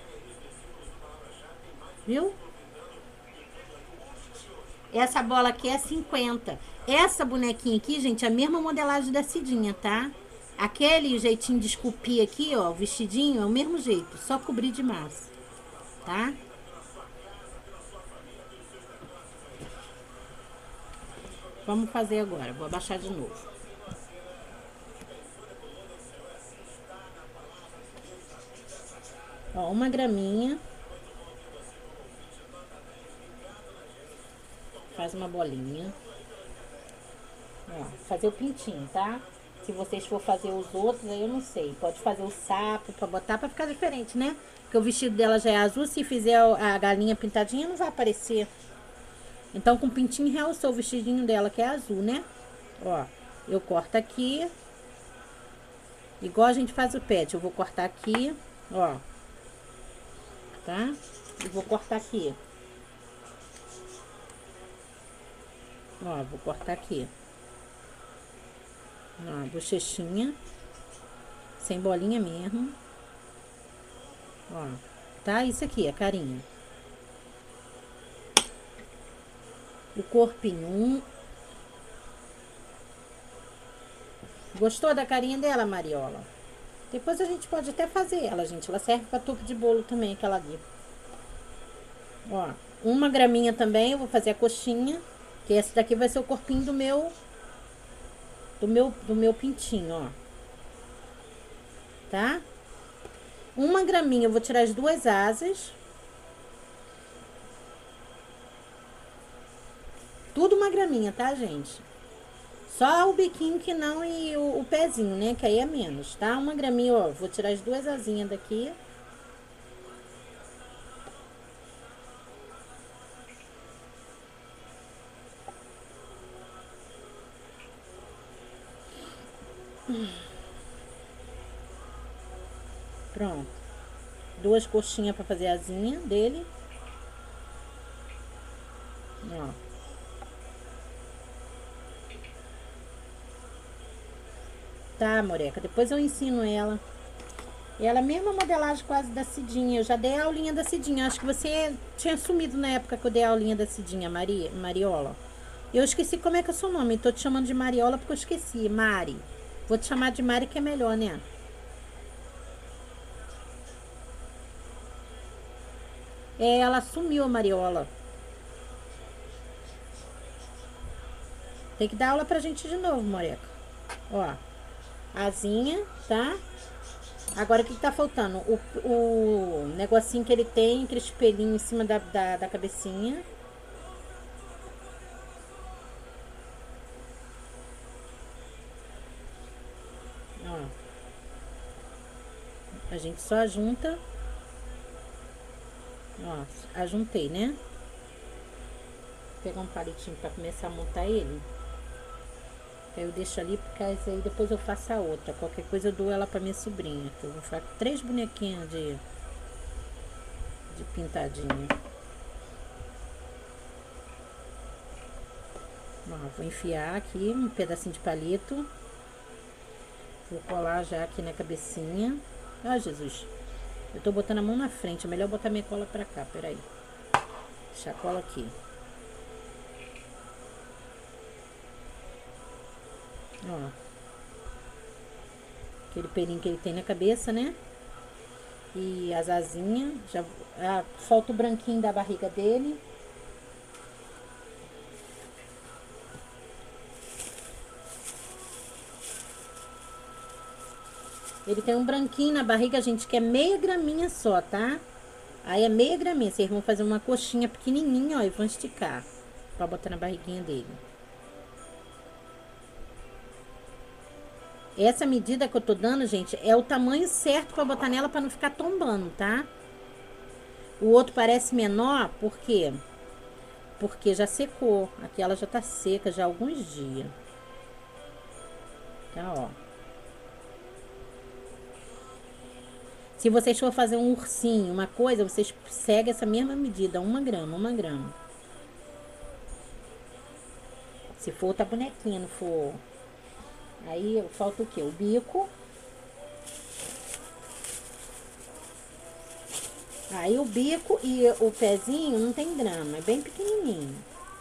Viu? Essa bola aqui é 50. Essa bonequinha aqui, gente, é a mesma modelagem da Cidinha, tá? Aquele jeitinho de esculpir aqui, ó, o vestidinho, é o mesmo jeito, só cobrir de massa, tá? Vamos fazer agora, vou abaixar de novo. Ó, 1 graminha. Faz uma bolinha. Ó, fazer o pintinho, tá? Se vocês for fazer os outros, aí eu não sei. Pode fazer o sapo pra botar pra ficar diferente, né? Porque o vestido dela já é azul. Se fizer a galinha pintadinha, não vai aparecer. Então, com pintinho, realçou o vestidinho dela, que é azul, né? Ó, eu corto aqui. Igual a gente faz o pet. Eu vou cortar aqui, ó. Tá? E vou cortar aqui. Ó, vou cortar aqui. Ó, bochechinha. Sem bolinha mesmo. Ó, tá? Isso aqui, a carinha. O corpinho. Gostou da carinha dela, Mariola? Depois a gente pode até fazer ela, gente. Ela serve pra topo de bolo também, aquela ali. Ó, 1 graminha também. Eu vou fazer a coxinha. Que esse daqui vai ser o corpinho do meu pintinho, ó. Tá? 1 graminha, eu vou tirar as 2 asas. Tudo 1 graminha, tá, gente? Só o biquinho que não e o pezinho, né? Que aí é menos, tá? 1 graminha, ó. Vou tirar as 2 asinhas daqui. Pronto. 2 coxinhas pra fazer a asinha dele. Ó. Tá, Moreca. Depois eu ensino ela. Ela é a mesma modelagem quase da Cidinha. Eu já dei a aulinha da Cidinha. Acho que você tinha sumido na época que eu dei a aulinha da Cidinha, Mariola. Eu esqueci como é que é o seu nome. Tô te chamando de Mariola porque eu esqueci. Mari. Vou te chamar de Mari que é melhor, né? Ela sumiu, a Mariola. Tem que dar aula pra gente de novo, Moreca. Ó. Asinha, tá? Agora, o que tá faltando? O negocinho que ele tem, aquele espelhinho em cima da cabecinha. Ó. A gente só junta. Ó, ajuntei, né? Vou pegar um palitinho pra começar a montar ele. Aí eu deixo ali, porque aí depois eu faço a outra. Qualquer coisa eu dou ela pra minha sobrinha. Que eu vou ficar com 3 bonequinhas de pintadinha. Ó, vou enfiar aqui um pedacinho de palito. Vou colar já aqui na cabecinha. Ah, Jesus. Eu tô botando a mão na frente. É melhor botar minha cola pra cá. Peraí. Deixa a cola aqui. Ó. Aquele pelinho que ele tem na cabeça, né? E as asinhas. Já, falta o branquinho da barriga dele. Ele tem um branquinho na barriga, gente, que é meia graminha só, tá? Aí é meia graminha. Vocês vão fazer uma coxinha pequenininha, ó, e vão esticar pra botar na barriguinha dele. Essa medida que eu tô dando, gente, é o tamanho certo pra botar nela pra não ficar tombando, tá? O outro parece menor, por quê? Porque já secou. Aqui ela já tá seca já há alguns dias. Tá, ó. Se vocês for fazer um ursinho, uma coisa, vocês seguem essa mesma medida, 1 grama, 1 grama. Se for outra bonequinha, não for... Aí falta o quê? O bico. Aí o bico e o pezinho não tem grama, é bem pequenininho.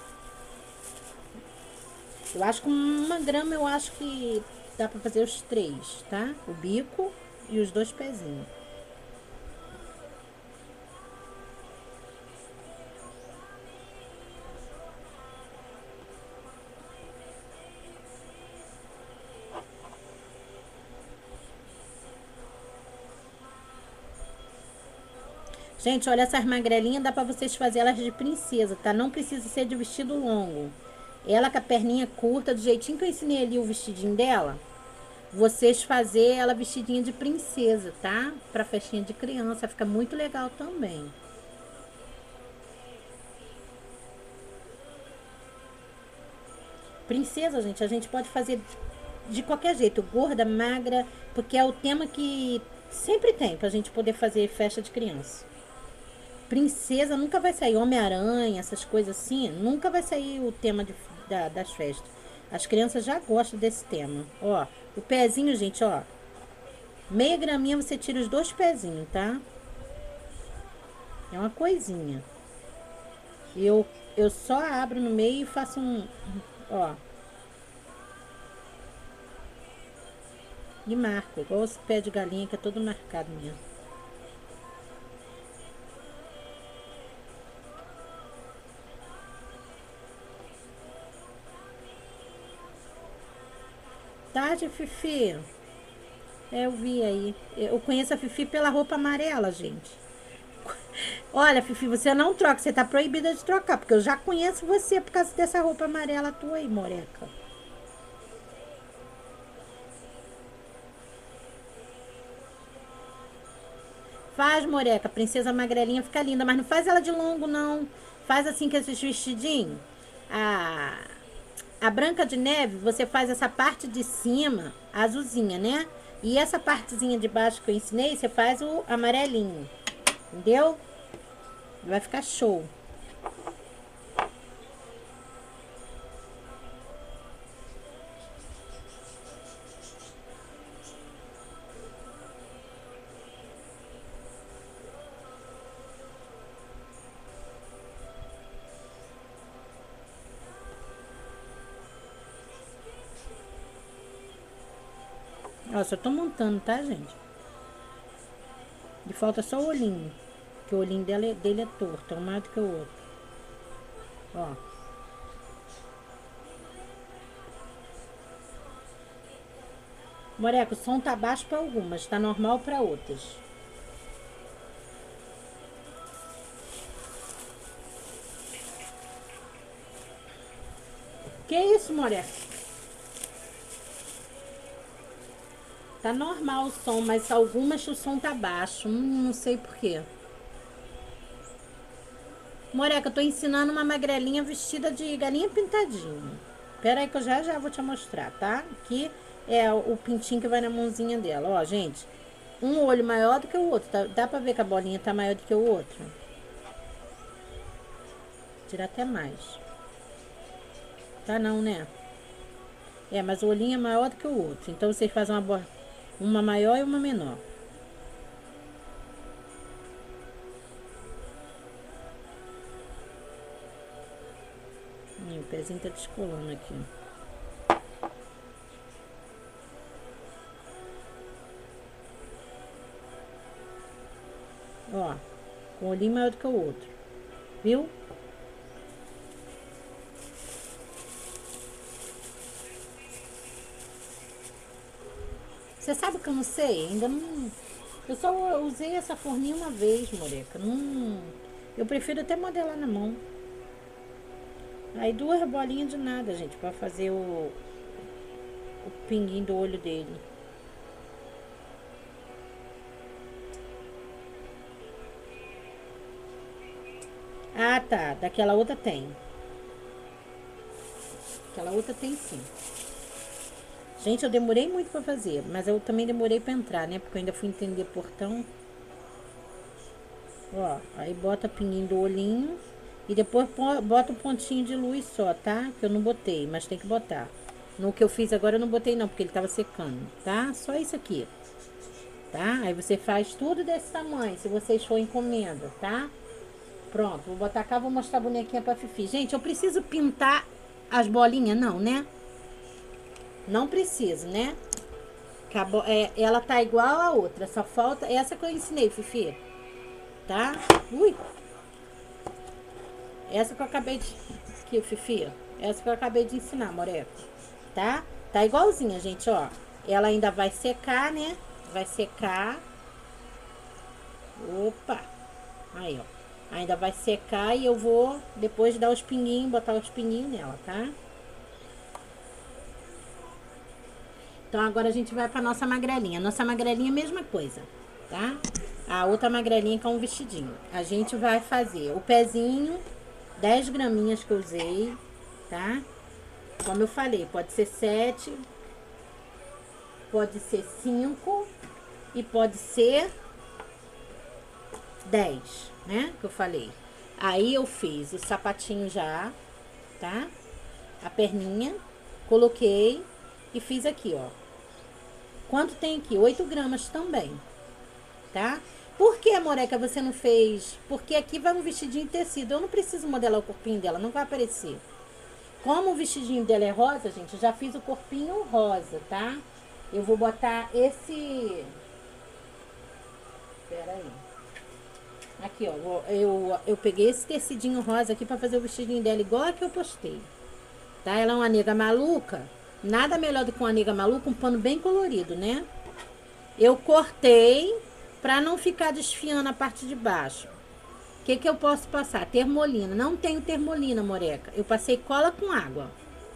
Eu acho que 1 grama, eu acho que dá pra fazer os 3, tá? O bico e os 2 pezinhos. Gente, olha, essas magrelinhas dá pra vocês fazer elas de princesa, tá? Não precisa ser de vestido longo. Ela com a perninha curta, do jeitinho que eu ensinei ali o vestidinho dela, vocês fazer ela vestidinha de princesa, tá? Pra festinha de criança, fica muito legal também. Princesa, gente, a gente pode fazer de qualquer jeito, gorda, magra, porque é o tema que sempre tem pra gente poder fazer festa de criança. Princesa nunca vai sair, Homem-Aranha, essas coisas assim, nunca vai sair o tema das festas. As crianças já gostam desse tema. Ó, o pezinho, gente, ó. Meia graminha você tira os 2 pezinhos, tá? É uma coisinha. Eu só abro no meio e faço ó. E marco, igual esse pé de galinha que é todo marcado mesmo. Tarde, Fifi. Eu vi aí. Eu conheço a Fifi pela roupa amarela, gente. Olha, Fifi, você não troca. Você tá proibida de trocar, porque eu já conheço você por causa dessa roupa amarela tua aí, moreca. Faz, moreca. Princesa magrelinha fica linda, mas não faz ela de longo, não. Faz assim com esses vestidinhos. A, a Branca de Neve, você faz essa parte de cima, azulzinha, né? E essa partezinha de baixo que eu ensinei, você faz o amarelinho. Entendeu? Vai ficar show. Ó, só tô montando, tá, gente? E falta só o olhinho. Que o olhinho dele é torto, é um mais do que o outro. Ó. Moreca, o som tá baixo pra algumas, tá normal pra outras. Que isso, Moreca? Tá normal o som, mas algumas o som tá baixo. Não sei porquê. Moreca, eu tô ensinando uma magrelinha vestida de galinha pintadinha. Pera aí que eu já vou te mostrar, tá? Aqui é o pintinho que vai na mãozinha dela. Ó, gente. um olho maior do que o outro. Dá pra ver que a bolinha tá maior do que o outro. Tirar até mais. Tá não, né? É, mas o olhinho é maior do que o outro. Então vocês fazem uma maior e uma menor. O pezinho tá descolando aqui. Ó, com o olhinho maior do que o outro. Viu? Você sabe que eu não sei? Ainda não... Eu só usei essa forninha uma vez, moreca. Não... Eu prefiro até modelar na mão. Aí 2 bolinhas de nada, gente, pra fazer o pinguinho do olho dele. Ah, tá. Daquela outra tem. Aquela outra tem sim. Gente, eu demorei muito pra fazer, mas eu também demorei pra entrar, né? Porque eu ainda fui entender portão. Ó, aí bota pinguinho do olhinho. E depois bota um pontinho de luz só, tá? Que eu não botei, mas tem que botar. No que eu fiz agora eu não botei não, porque ele tava secando, tá? Só isso aqui. Tá? Aí você faz tudo desse tamanho, se vocês for encomenda, tá? Pronto, vou botar cá, vou mostrar a bonequinha pra Fifi. Gente, eu preciso pintar as bolinhas? Não, né? Não preciso, né? Acabou, ela tá igual a outra, só falta essa que eu ensinei, Fifi. Tá? Ui! Essa que eu acabei de... Aqui, Fifi. Essa que eu acabei de ensinar, moreca. Tá? Tá igualzinha, gente, ó. Ela ainda vai secar, né? Vai secar. Opa! Aí, ó. Ainda vai secar e eu vou depois dar os pinguinhos, botar os pinguinhos nela, tá? Então agora a gente vai pra nossa magrelinha. Nossa magrelinha é a mesma coisa, tá? A outra magrelinha com um vestidinho. A gente vai fazer o pezinho, 10 graminhas que eu usei, tá? Como eu falei, pode ser 7, pode ser 5 e pode ser 10, né? Que eu falei. Aí eu fiz o sapatinho já, tá? A perninha, coloquei e fiz aqui, ó. Quanto tem aqui? 8 gramas também, tá? Por que, moreca, você não fez? Porque aqui vai um vestidinho de tecido. Eu não preciso modelar o corpinho dela, não vai aparecer. Como o vestidinho dela é rosa, gente, eu já fiz o corpinho rosa, tá? Eu vou botar esse... Pera aí. Aqui, ó, eu peguei esse tecidinho rosa aqui pra fazer o vestidinho dela igual a que eu postei. Tá? Ela é uma nega maluca. Nada melhor do que uma nega maluca, um pano bem colorido, né? Eu cortei pra não ficar desfiando a parte de baixo. O que que eu posso passar? Termolina. Não tenho termolina, moreca. Eu passei cola com água.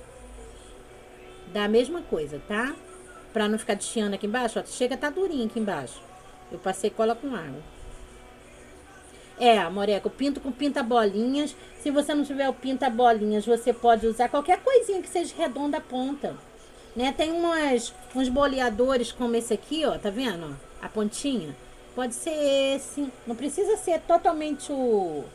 Da mesma coisa, tá? Pra não ficar desfiando aqui embaixo, ó. Chega, tá durinho aqui embaixo. Eu passei cola com água. Moreca, eu pinto com pinta-bolinhas. Se você não tiver o pinta-bolinhas, você pode usar qualquer coisinha que seja redonda a ponta. Né? Tem uns boleadores como esse aqui, ó. Tá vendo? Ó, a pontinha. Pode ser esse. Não precisa ser totalmente o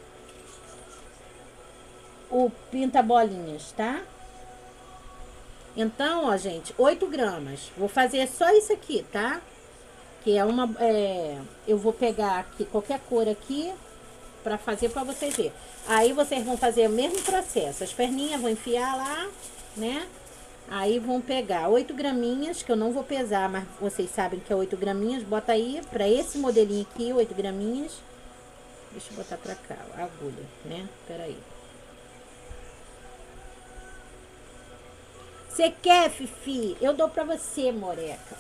pinta-bolinhas, tá? Então, ó, gente, 8 gramas. Vou fazer só isso aqui, tá? Que é uma... eu vou pegar aqui qualquer cor aqui pra fazer pra vocês verem. Aí vocês vão fazer o mesmo processo. As perninhas vão enfiar lá, né? Aí vão pegar 8 graminhas, que eu não vou pesar, mas vocês sabem que é 8 graminhas. Bota aí, pra esse modelinho aqui, 8 graminhas. Deixa eu botar pra cá, a agulha, né? Pera aí. Você quer, Fifi? Eu dou pra você, moreca.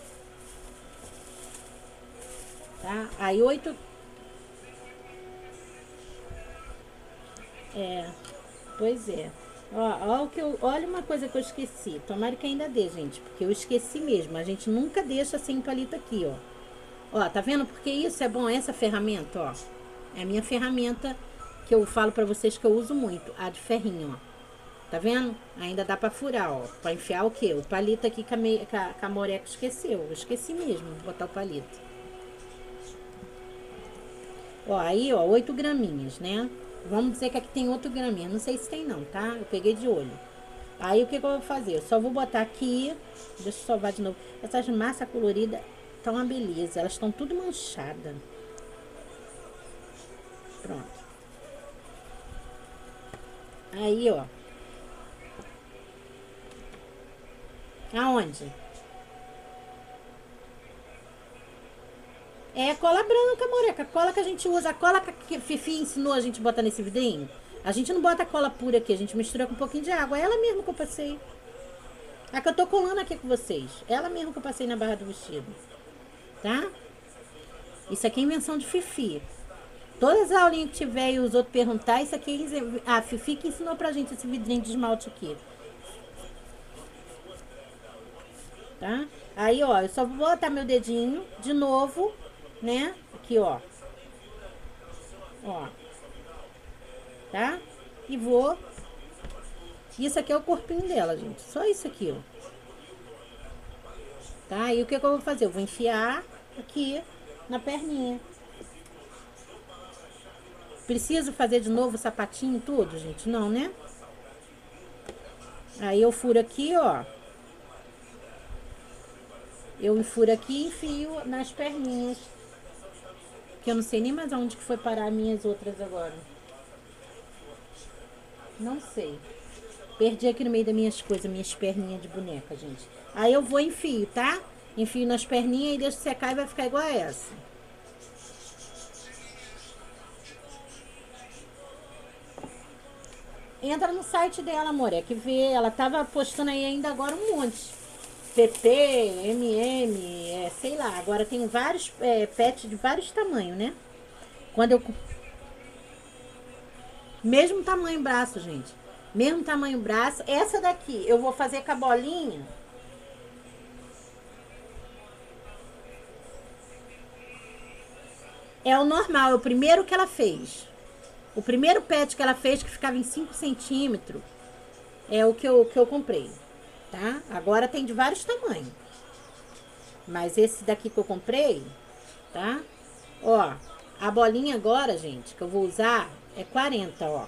Tá? Aí 8... Pois é. Ó, olha uma coisa que eu esqueci. Tomara que ainda dê, gente. Porque eu esqueci mesmo. A gente nunca deixa sem palito aqui, ó. Ó, tá vendo? Porque isso é bom, essa ferramenta, ó. É a minha ferramenta que eu falo pra vocês que eu uso muito. A de ferrinho, ó. Tá vendo? Ainda dá pra furar, ó. Pra enfiar o quê? O palito aqui que a moreca esqueceu. Eu esqueci mesmo de botar o palito. Ó, aí, ó, 8 graminhas, né? Vamos dizer que aqui tem 8 graminhas. Não sei se tem não, tá? Eu peguei de olho. Aí, o que que eu vou fazer? Eu só vou botar aqui. Deixa eu sovar de novo. Essas massas coloridas estão uma beleza. Elas estão tudo manchadas. Pronto. Aí, ó. Aonde? É cola branca, moreca. Cola que a gente usa. A cola que a Fifi ensinou a gente botar nesse vidrinho. A gente não bota cola pura aqui. A gente mistura com um pouquinho de água. É ela mesma que eu passei. A que eu tô colando aqui com vocês. Ela mesma que eu passei na barra do vestido. Tá? Isso aqui é invenção de Fifi. Todas as aulinhas que tiver e os outros perguntar, isso aqui é a Fifi que ensinou pra gente esse vidrinho de esmalte aqui. Tá? Aí, ó, eu só vou botar meu dedinho de novo, né? Aqui, ó. Ó. Tá? E vou... Isso aqui é o corpinho dela, gente. Só isso aqui, ó. Tá? E o que que eu vou fazer? Eu vou enfiar aqui na perninha. Preciso fazer de novo o sapatinho tudo, gente? Não, né? Aí eu furo aqui, ó. Eu furo aqui e enfio nas perninhas. Que eu não sei nem mais aonde que foi parar as minhas outras agora. Não sei. Perdi aqui no meio das minhas coisas, minhas perninhas de boneca, gente. Aí eu vou e enfio, tá? Enfio nas perninhas e deixo secar e vai ficar igual a essa. Entra no site dela, amor, é que vê. Ela tava postando aí ainda agora um monte. PP, MM, sei lá. Agora tem vários pets de vários tamanhos, né? Quando eu... Mesmo tamanho braço, gente. Mesmo tamanho braço. Essa daqui eu vou fazer com a bolinha. É o normal, é o primeiro que ela fez. O primeiro pet que ela fez, que ficava em 5 centímetros, é o que eu comprei, tá? Agora tem de vários tamanhos. Mas esse daqui que eu comprei, tá? Ó, a bolinha agora, gente, que eu vou usar é 40, ó.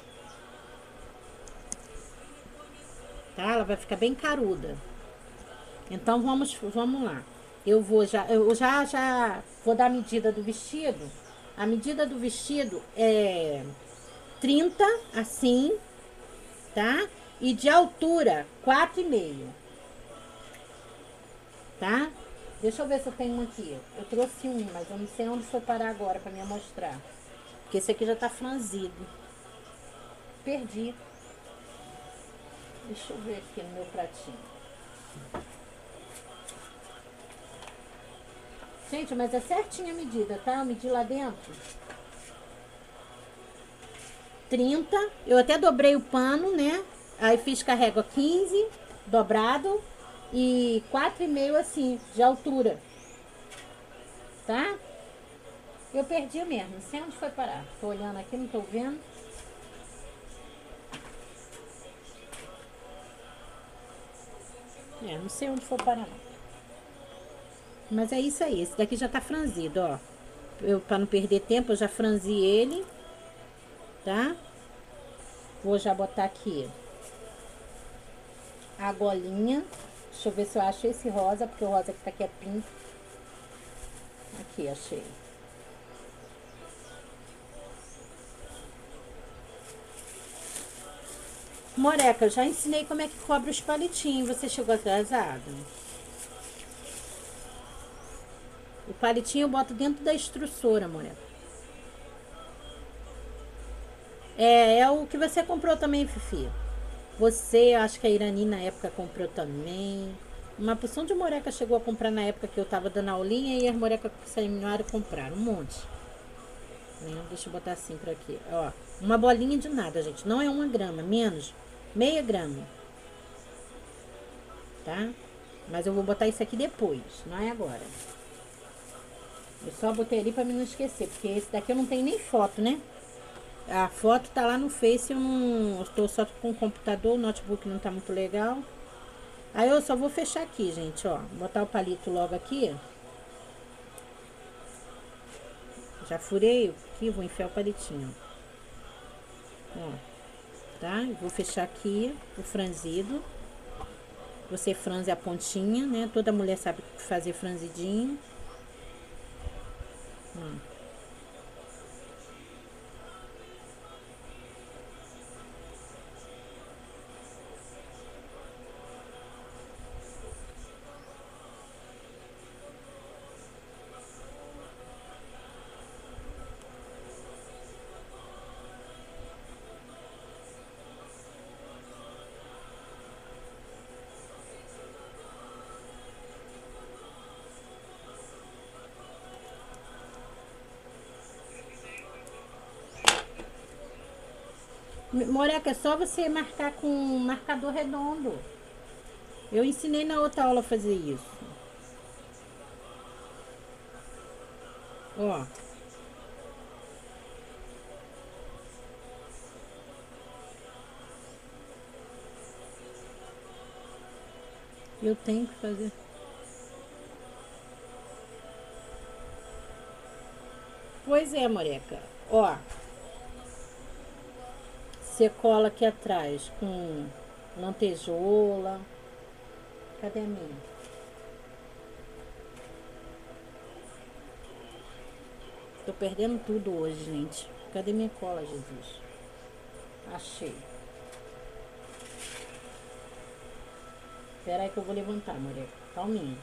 Tá? Ela vai ficar bem caruda. Então, vamos lá. Eu já vou dar a medida do vestido. A medida do vestido é 30, assim, tá? E de altura, 4,5, tá? Deixa eu ver se eu tenho um aqui. Eu trouxe um, mas eu não sei onde foi parar agora pra me mostrar. Porque esse aqui já tá franzido. Perdi. Deixa eu ver aqui no meu pratinho. Gente, mas é certinha a medida, tá? Eu medi lá dentro. 30. Eu até dobrei o pano, né? Aí fiz com a régua 15, dobrado. E 4,5 assim, de altura. Tá? Eu perdi mesmo. Não sei onde foi parar. Tô olhando aqui, não tô vendo. Não sei onde foi parar, não. Mas é isso aí. Esse daqui já tá franzido, ó. Pra não perder tempo, eu já franzi ele. Tá? Vou já botar aqui a golinha. Deixa eu ver se eu acho esse rosa, porque o rosa que tá aqui é pink. Aqui, achei. Moreca, eu já ensinei como é que cobre os palitinhos. Você chegou atrasado? O palitinho eu boto dentro da extrusora, moreca. É o que você comprou também, Fifi. Você, acho que a Irani na época comprou também. Uma porção de moreca chegou a comprar na época que eu tava dando aulinha e as morecas que seminário compraram um monte. Deixa eu botar assim pra aqui, ó. Uma bolinha de nada, gente. Não é 1 grama, menos. Meia grama. Tá? Mas eu vou botar isso aqui depois, não é agora. Eu só botei ali pra mim não esquecer, porque esse daqui eu não tenho nem foto, né? A foto tá lá no Face, eu não... Eu tô só com o computador, o notebook não tá muito legal. Aí eu só vou fechar aqui, gente, ó. Botar o palito logo aqui. Já furei, aqui, vou enfiar o palitinho. Ó, tá? Eu vou fechar aqui o franzido. Você franze a pontinha, né? Toda mulher sabe fazer franzidinho. Ó. Moreca, é só você marcar com um marcador redondo. Eu ensinei na outra aula a fazer isso. Ó. Eu tenho que fazer. Pois é, Moreca. Ó. Você cola aqui atrás com lantejoula. Cadê a minha? Tô perdendo tudo hoje, gente. Cadê minha cola, Jesus? Achei. Espera aí que eu vou levantar, Moreca. Calminha.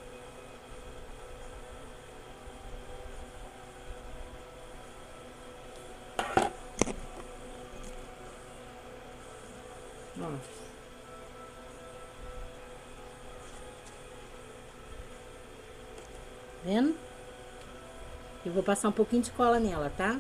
Ó. Vendo? Eu vou passar um pouquinho de cola nela, tá?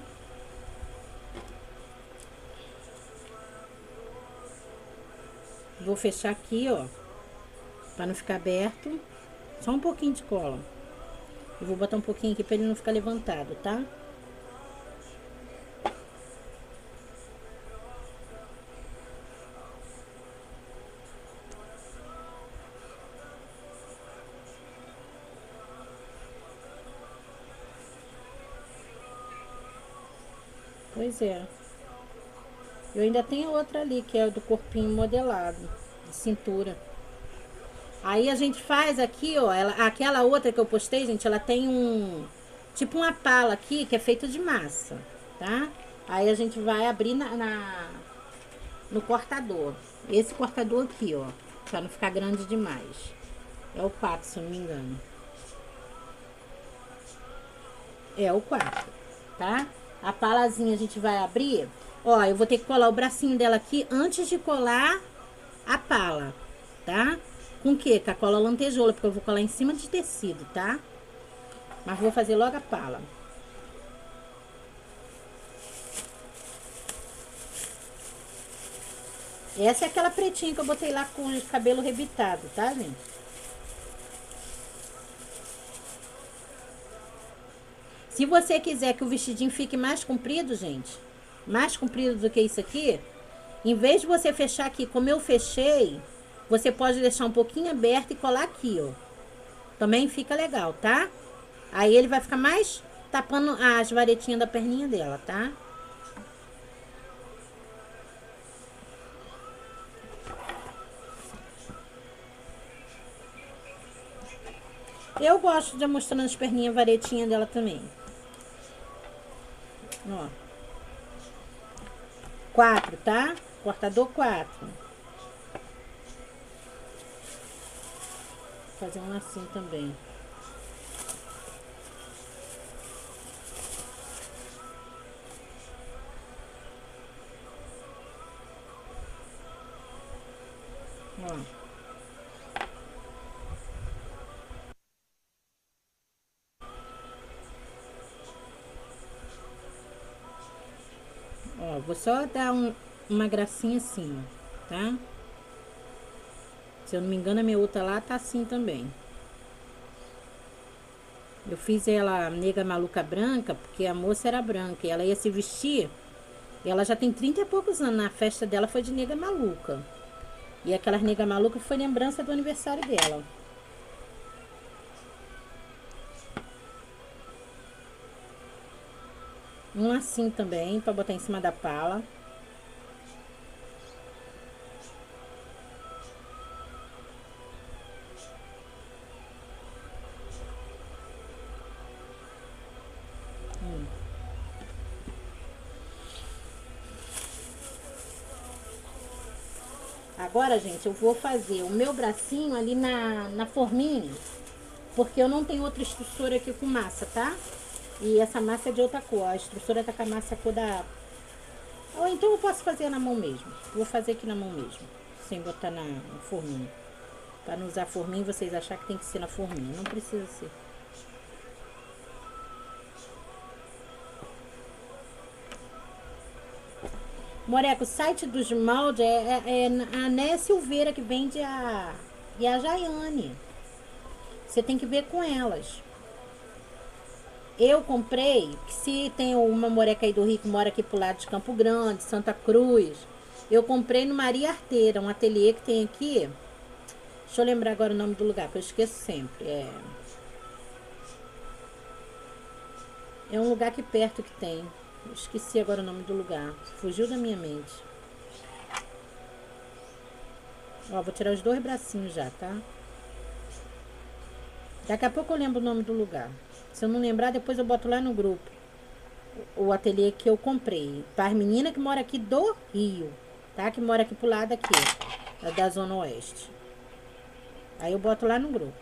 Vou fechar aqui, ó. Pra não ficar aberto. Só um pouquinho de cola. Eu vou botar um pouquinho aqui pra ele não ficar levantado, tá? Pois é. Eu ainda tenho outra ali, que é do corpinho modelado, de cintura. Aí a gente faz aqui, ó, aquela outra que eu postei, gente, ela tem um, tipo uma pala aqui, que é feita de massa, tá? Aí a gente vai abrir no cortador. Esse cortador aqui, ó, pra não ficar grande demais. É o 4, se eu não me engano. É o 4, tá? A palazinha a gente vai abrir. Ó, eu vou ter que colar o bracinho dela aqui antes de colar a pala, tá? Com o quê? Com a cola lantejoula, porque eu vou colar em cima de tecido, tá? Mas vou fazer logo a pala. Essa é aquela pretinha que eu botei lá com o cabelo rebitado, tá, gente? Se você quiser que o vestidinho fique mais comprido, gente, mais comprido do que isso aqui, em vez de você fechar aqui como eu fechei, você pode deixar um pouquinho aberto e colar aqui, ó. Também fica legal, tá? Aí ele vai ficar mais tapando as varetinhas da perninha dela, tá? Eu gosto de mostrar as perninhas varetinhas dela também. Ó. 4, tá? Cortador 4. Vou fazer um assim também. Ó. Ó, vou só dar uma gracinha assim, ó, tá? Se eu não me engano, a minha outra lá tá assim também. Eu fiz ela nega maluca branca, porque a moça era branca e ela ia se vestir. Ela já tem 30 e poucos anos, na festa dela foi de nega maluca. E aquelas nega maluca foi lembrança do aniversário dela. Um assim também, pra botar em cima da pala. Agora, gente, eu vou fazer o meu bracinho ali na forminha, porque eu não tenho outra estrutura aqui com massa, tá? E essa massa é de outra cor. A estrutura tá com a massa cor da... Ou então eu posso fazer na mão mesmo. Vou fazer aqui na mão mesmo, sem botar na forminha. Pra não usar forminha e vocês acharem que tem que ser na forminha. Não precisa ser. Moreco, o site dos moldes é a Né Silveira que vende e a Jaiane. Você tem que ver com elas. Eu comprei, que se tem uma moreca aí do Rio que mora aqui pro lado de Campo Grande, Santa Cruz. Eu comprei no Maria Arteira, um ateliê que tem aqui. Deixa eu lembrar agora o nome do lugar, que eu esqueço sempre. É um lugar aqui perto que tem. Eu esqueci agora o nome do lugar. Fugiu da minha mente. Ó, vou tirar os 2 bracinhos já, tá? Daqui a pouco eu lembro o nome do lugar. Se eu não lembrar, depois eu boto lá no grupo. O ateliê que eu comprei. Para as meninas que moram aqui do Rio, tá? Que mora aqui pro lado aqui, da Zona Oeste. Aí eu boto lá no grupo.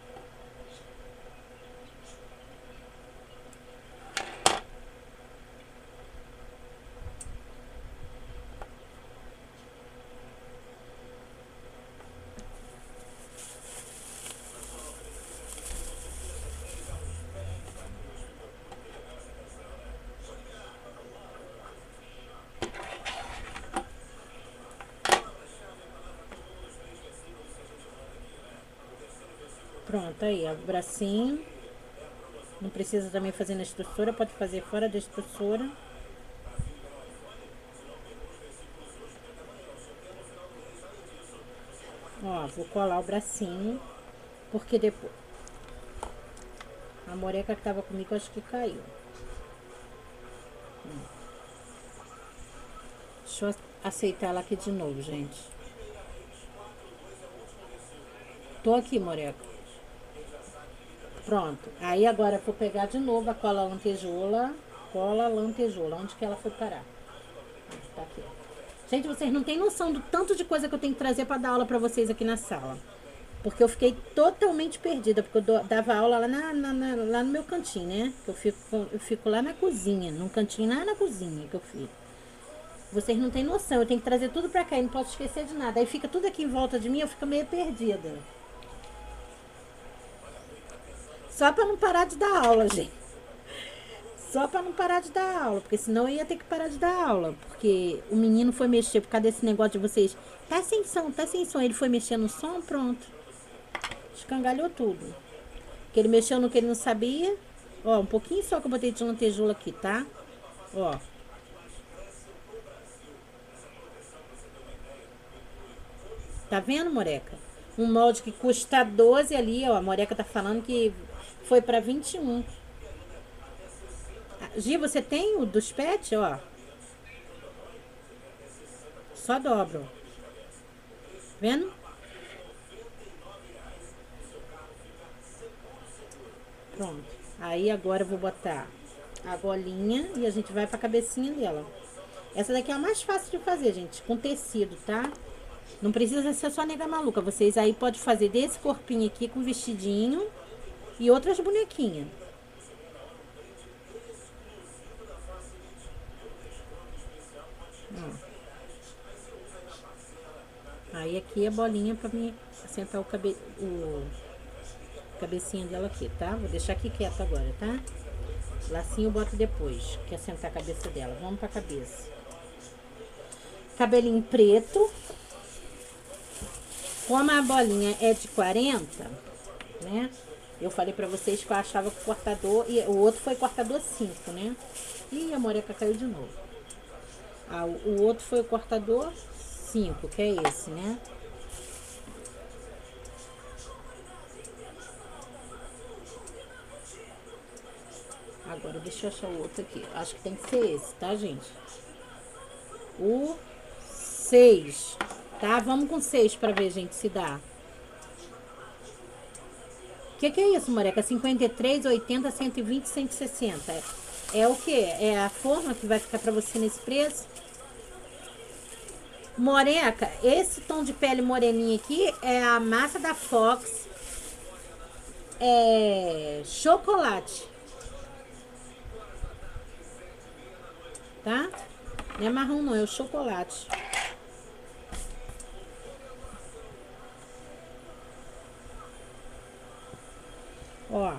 Pronto, aí, ó, o bracinho. Não precisa também fazer na estrutura, pode fazer fora da estrutura. Ó, vou colar o bracinho, porque depois... A moreca que tava comigo, acho que caiu. Deixa eu aceitar ela aqui de novo, gente. Tô aqui, moreca. Pronto. Aí agora eu vou pegar de novo a cola lantejoula. Cola lantejoula. Onde que ela foi parar? Tá aqui. Gente, vocês não têm noção do tanto de coisa que eu tenho que trazer pra dar aula pra vocês aqui na sala. Porque eu fiquei totalmente perdida. Porque eu dava aula lá, lá no meu cantinho, né? Eu fico lá na cozinha. Num cantinho lá na cozinha que eu fico. Vocês não têm noção. Eu tenho que trazer tudo pra cá e não posso esquecer de nada. Aí fica tudo aqui em volta de mim, eu fico meio perdida. Só pra não parar de dar aula, gente. Só pra não parar de dar aula. Porque senão eu ia ter que parar de dar aula. Porque o menino foi mexer por causa desse negócio de vocês. Tá sem som, tá sem som. Ele foi mexer no som, pronto. Escangalhou tudo. Que ele mexeu no que ele não sabia. Ó, um pouquinho só que eu botei de lantejoula aqui, tá? Ó. Tá vendo, moreca? Um molde que custa 12 ali, ó. A moreca tá falando que foi pra 21. Gi, você tem o dos pets, ó? Só dobra, ó. Vendo? Pronto. Aí agora eu vou botar a bolinha e a gente vai pra cabecinha dela. Essa daqui é a mais fácil de fazer, gente, com tecido, tá? Não precisa ser só nega maluca. Vocês aí podem fazer desse corpinho aqui com vestidinho e outras bonequinhas. Aí aqui a bolinha pra mim assentar o cabecinha dela aqui, tá? Vou deixar aqui quieto agora, tá? Lacinho eu boto depois, que é assentar a cabeça dela. Vamos pra cabeça. Cabelinho preto. Como a bolinha é de 40, né? Eu falei pra vocês que eu achava que o cortador... E o outro foi cortador 5, né? Ih, a moreca caiu de novo. Ah, o outro foi o cortador 5, que é esse, né? Agora deixa eu achar o outro aqui. Acho que tem que ser esse, tá, gente? O 6, tá? Vamos com 6 pra ver, gente, se dá. Que é isso, Moreca? 53, 80, 120, 160. É o que? É a forma que vai ficar pra você nesse preço? Moreca, esse tom de pele moreninha aqui é a massa da Fox. É chocolate. Tá? Não é marrom não, é o chocolate. Ó.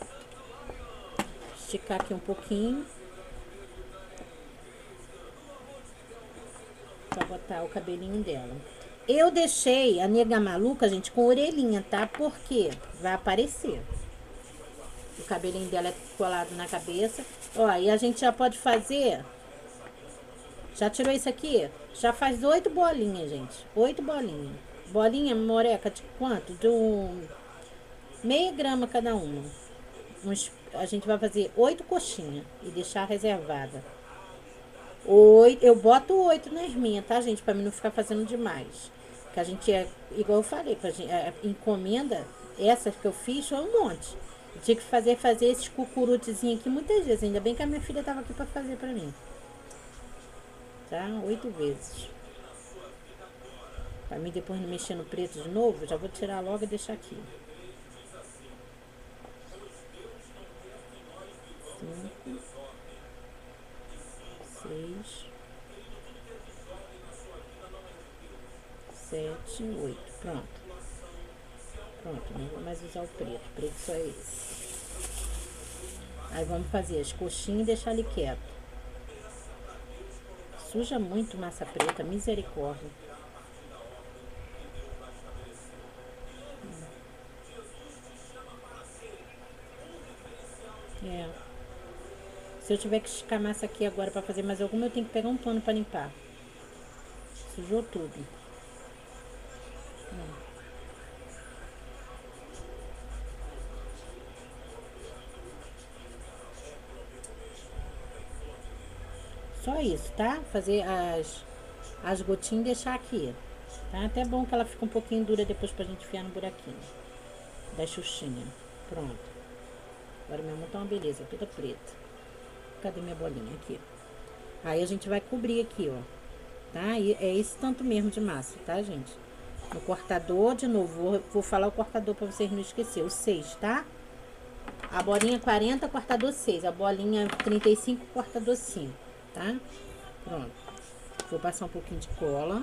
Esticar aqui um pouquinho. Pra botar o cabelinho dela. Eu deixei a nega maluca, gente, com orelhinha, tá? Porque vai aparecer. O cabelinho dela é colado na cabeça. Ó, e a gente já pode fazer... Já tirou isso aqui? Já faz 8 bolinhas, gente. 8 bolinhas. Bolinha, Moreca, de quanto? De meia grama cada uma. A gente vai fazer 8 coxinhas e deixar reservada. 8, eu boto 8 na minhas, tá, gente? Pra mim não ficar fazendo demais. Que a gente é, igual eu falei, pra gente, encomenda, essas que eu fiz foi um monte. Eu tinha que fazer esses cucurutezinhos aqui muitas vezes. Ainda bem que a minha filha tava aqui pra fazer pra mim. Tá? 8 vezes. Pra mim depois não mexer no preto de novo, já vou tirar logo e deixar aqui. 5, 6, 7, 8. Pronto. Pronto, não vou mais usar o preto. O preto só é esse. Aí vamos fazer as coxinhas e deixar ele quieto. Suja muito massa preta, misericórdia. É. Se eu tiver que esticar massa aqui agora pra fazer mais alguma, eu tenho que pegar um pano pra limpar. Sujou tudo. Só isso, tá? Fazer as gotinhas e deixar aqui. Tá? Até bom que ela fica um pouquinho dura depois pra gente enfiar no buraquinho da xuxinha. Pronto. Agora minha mão tá uma beleza, toda preta. Cadê minha bolinha? Aqui. Aí a gente vai cobrir aqui, ó. Tá? E é esse tanto mesmo de massa, tá, gente? O cortador, de novo, vou falar o cortador pra vocês não esquecer. O 6, tá? A bolinha 40, cortador 6. A bolinha 35, cortador 5, tá? Pronto. Vou passar um pouquinho de cola.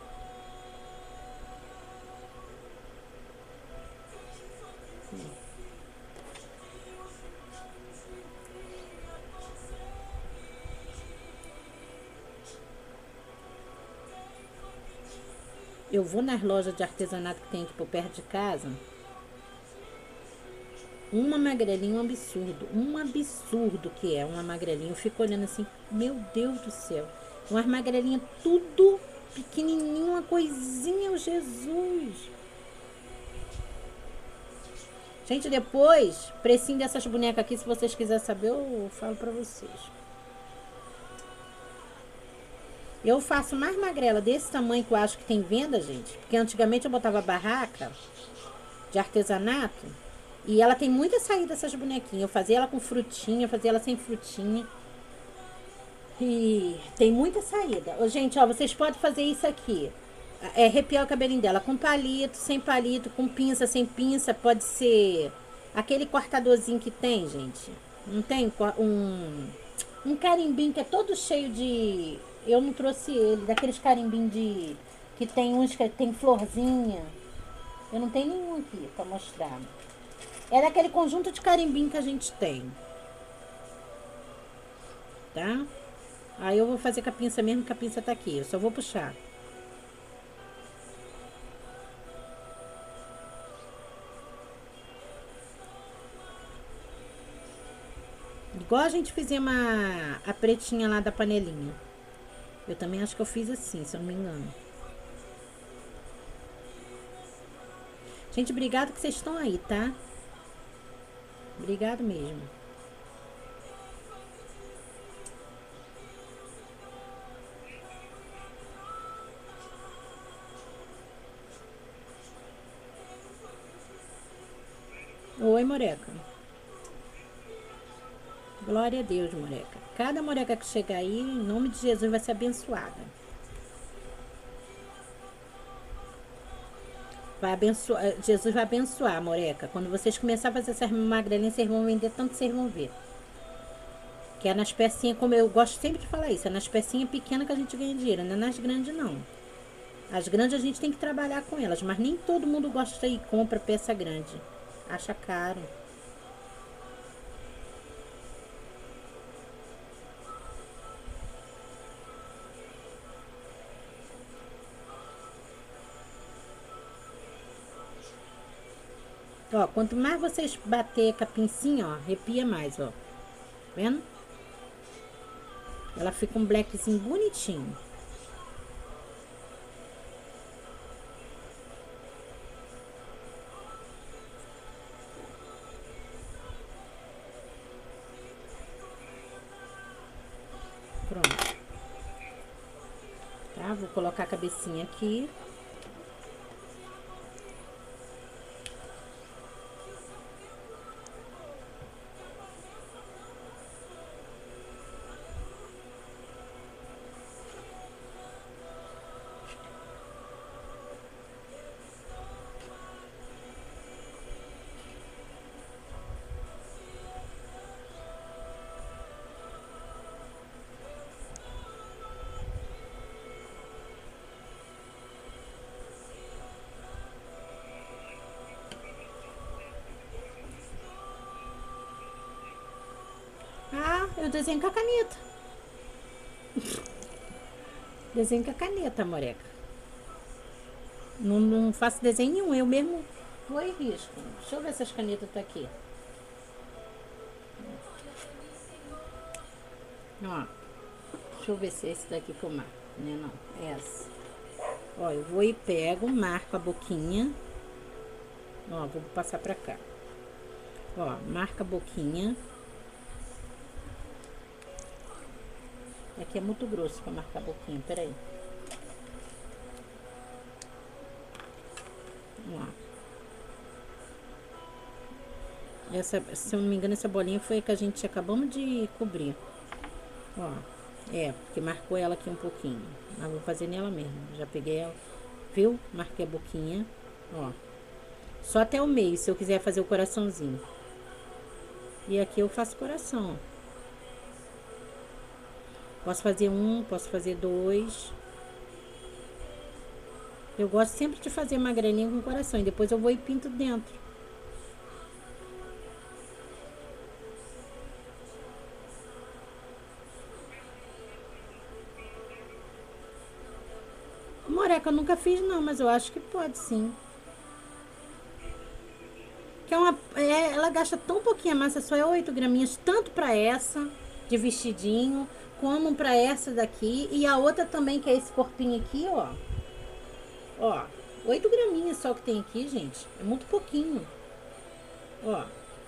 Eu vou nas lojas de artesanato que tem aqui por perto de casa. Uma magrelinha, um absurdo que é uma magrelinha. Eu fico olhando assim, meu Deus do céu. Umas magrelinhas tudo pequenininho, uma coisinha, o Jesus. Gente, depois, precinho dessas bonecas aqui, se vocês quiserem saber, eu falo pra vocês. Eu faço mais magrela desse tamanho que eu acho que tem venda, gente. Porque antigamente eu botava barraca de artesanato. E ela tem muita saída, essas bonequinhas. Eu fazia ela com frutinha, eu fazia ela sem frutinha. E tem muita saída. Ô, gente, ó, vocês podem fazer isso aqui. É arrepiar o cabelinho dela com palito, sem palito, com pinça, sem pinça. Pode ser aquele cortadorzinho que tem, gente. Não tem um carimbinho que é todo cheio de... Eu não trouxe ele, daqueles carimbinhos de... Que tem uns que tem florzinha. Eu não tenho nenhum aqui pra mostrar. É daquele conjunto de carimbinho que a gente tem. Tá? Aí eu vou fazer com a pinça mesmo, que a pinça tá aqui. Eu só vou puxar. Igual a gente fizemos a pretinha lá da panelinha. Eu também acho que eu fiz assim, se eu não me engano. Gente, obrigado que vocês estão aí, tá? Obrigado mesmo. Oi, Moreca. Glória a Deus, Moreca. Cada Moreca que chegar aí, em nome de Jesus, vai ser abençoada. Vai abençoar, Jesus vai abençoar, Moreca. Quando vocês começarem a fazer essas magrelinhas, vocês vão vender tanto que vocês vão ver. Que é nas pecinhas, como eu gosto sempre de falar isso, é nas pecinhas pequenas que a gente ganha dinheiro, não é nas grandes não. As grandes a gente tem que trabalhar com elas, mas nem todo mundo gosta e compra peça grande. Acha caro. Ó, quanto mais vocês bater com a pincinha, ó, arrepia mais, ó. Vendo? Ela fica um blackzinho bonitinho. Pronto. Tá? Vou colocar a cabecinha aqui. Ah, eu desenho com a caneta. Desenho com a caneta, Moreca. Não faço desenho nenhum, eu mesmo vou e risco. Deixa eu ver se as canetas tá aqui. Ó, deixa eu ver se é esse daqui que eu marco, né? Não, é essa. Ó, eu vou e pego, marco a boquinha. Ó, vou passar pra cá. Ó, marca a boquinha. Aqui é muito grosso pra marcar a boquinha, peraí. Vamos lá. Essa, se eu não me engano, essa bolinha foi a que a gente acabamos de cobrir. Ó, porque marcou ela aqui um pouquinho. Mas vou fazer nela mesmo. Já peguei ela, viu? Marquei a boquinha, ó. Só até o meio, se eu quiser fazer o coraçãozinho. E aqui eu faço coração, ó. Posso fazer um, posso fazer dois. Eu gosto sempre de fazer magrelinha com coração. E depois eu vou e pinto dentro. Moreca eu nunca fiz não, mas eu acho que pode sim. Que ela gasta tão pouquinha massa, só é 8 graminhas, tanto pra essa de vestidinho, como pra essa daqui. E a outra também, que é esse corpinho aqui, ó. Ó, 8 graminhas só que tem aqui, gente. É muito pouquinho. Ó.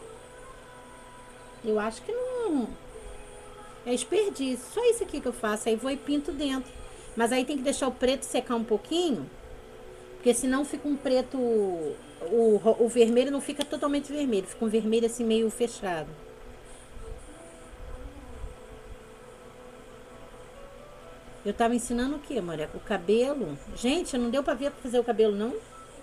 Eu acho que não... É desperdício. Só isso aqui que eu faço. Aí vou e pinto dentro. Mas aí tem que deixar o preto secar um pouquinho. Porque senão fica um preto... O vermelho não fica totalmente vermelho. Fica um vermelho assim meio fechado. Eu tava ensinando o que, Moreca? O cabelo. Gente, não deu pra ver pra fazer o cabelo, não?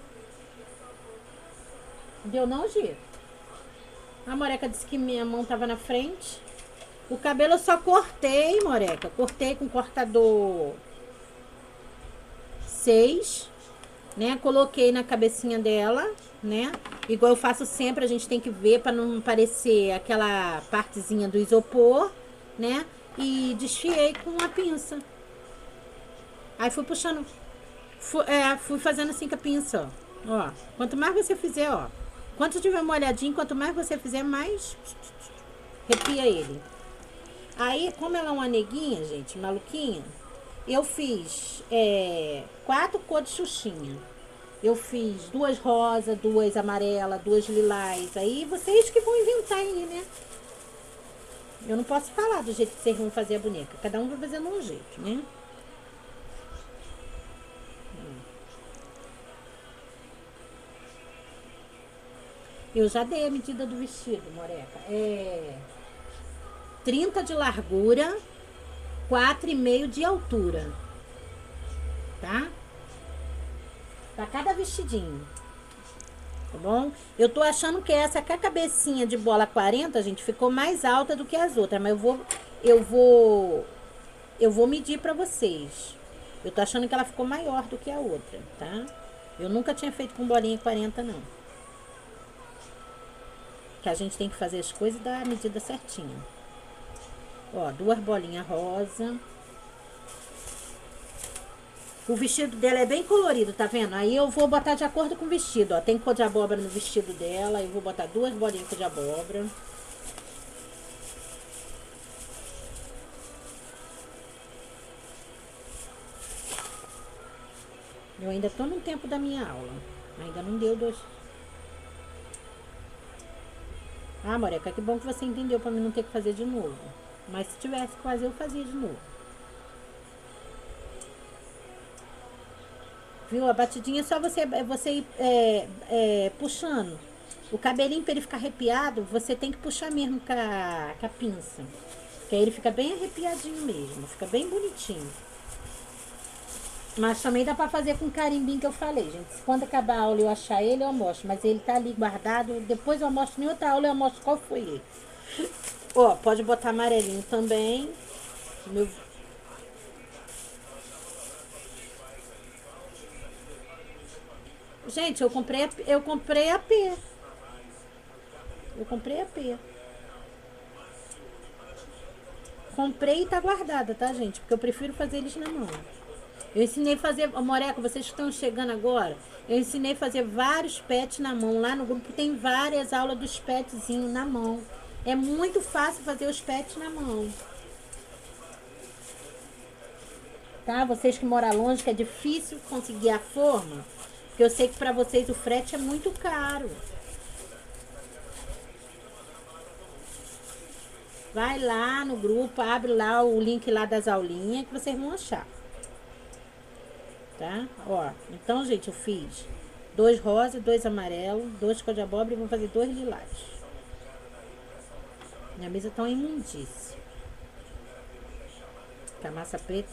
Deu não, Gi? A Moreca disse que minha mão tava na frente. O cabelo eu só cortei, Moreca. Cortei com cortador 6, né? Coloquei na cabecinha dela, né? Igual eu faço sempre, a gente tem que ver pra não parecer aquela partezinha do isopor, né? E desfiei com a pinça. Aí fui puxando, fui fazendo assim com a pinça, ó. Quanto mais você fizer, ó. Quanto tiver molhadinho, quanto mais você fizer, mais arrepia ele. Aí, como ela é uma neguinha, gente, maluquinha, eu fiz 4 cores de xuxinha. Eu fiz 2 rosas, 2 amarelas, 2 lilás. Aí vocês que vão inventar aí, né? Eu não posso falar do jeito que vocês vão fazer a boneca. Cada um vai fazendo um jeito, né? Eu já dei a medida do vestido, Moreca. 30 de largura, 4,5 de altura, tá? Pra cada vestidinho, tá bom? Eu tô achando que essa com a cabecinha de bola 40, gente, ficou mais alta do que as outras, mas eu vou, eu vou medir pra vocês. Eu tô achando que ela ficou maior do que a outra, tá? Eu nunca tinha feito com bolinha 40, não. Que a gente tem que fazer as coisas e dar a medida certinha. Ó, 2 bolinhas rosa. O vestido dela é bem colorido, tá vendo? Aí eu vou botar de acordo com o vestido, ó. Tem cor de abóbora no vestido dela. Eu vou botar 2 bolinhas de abóbora. Eu ainda tô no tempo da minha aula. Ainda não deu 2. Ah, Moreca, que bom que você entendeu pra mim não ter que fazer de novo. Mas se tivesse que fazer, eu fazia de novo. Viu? A batidinha é só você ir puxando. O cabelinho, pra ele ficar arrepiado, você tem que puxar mesmo com a pinça. Que aí ele fica bem arrepiadinho mesmo. Fica bem bonitinho. Mas também dá pra fazer com o carimbinho que eu falei, gente. Quando acabar a aula e eu achar ele, eu mostro. Mas ele tá ali guardado. Depois eu mostro em outra aula, eu mostro qual foi ele. Ó, pode botar amarelinho também. Meu... Gente, eu comprei a P. Eu comprei a P. Comprei e tá guardada, tá, gente? Porque eu prefiro fazer eles na mão. Eu ensinei a fazer, Moreca, vocês que estão chegando agora, eu ensinei a fazer vários pets na mão. Lá no grupo tem várias aulas dos petzinhos na mão. É muito fácil fazer os pets na mão. Tá? Vocês que moram longe, que é difícil conseguir a forma, porque eu sei que pra vocês o frete é muito caro. Vai lá no grupo, abre lá o link lá das aulinhas que vocês vão achar. Tá? Ó, então, gente, eu fiz 2 rosa, 2 amarelo, 2 cor de abóbora e vou fazer 2 lilás. Minha mesa tá uma imundície. Com a massa preta.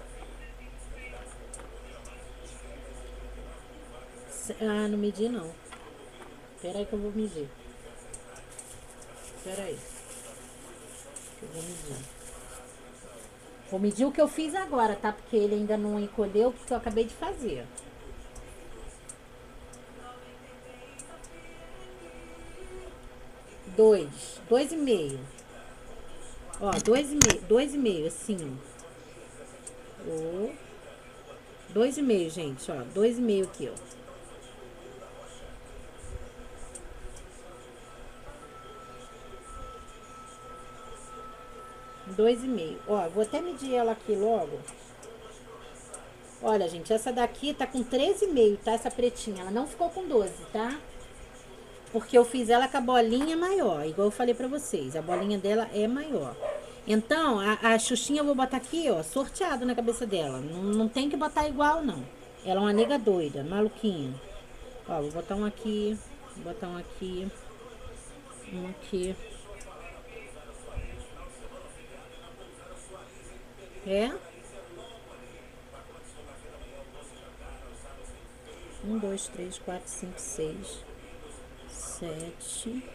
Ah, não medi não. Espera aí que eu vou medir. Espera aí. Eu vou medir. Vou medir o que eu fiz agora, tá? Porque ele ainda não encolheu, porque eu acabei de fazer. Dois e meio. Ó, 2,5, assim. Ó. 2,5, gente, ó. 2,5 aqui, ó. 2,5. Ó, vou até medir ela aqui logo. Olha, gente, essa daqui tá com 13,5, tá? Essa pretinha. Ela não ficou com 12, tá? Porque eu fiz ela com a bolinha maior, igual eu falei pra vocês. A bolinha dela é maior. Então, a Xuxinha eu vou botar aqui, ó, sorteado na cabeça dela. Não tem que botar igual, não. Ela é uma nega doida, maluquinha. Ó, vou botar um aqui, vou botar um aqui, um aqui. É? 1, 2, 3, 4, 5, 6, 7,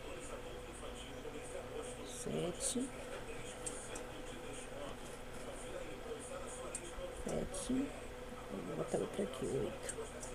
7, 7. Vou botar outra aqui, 8.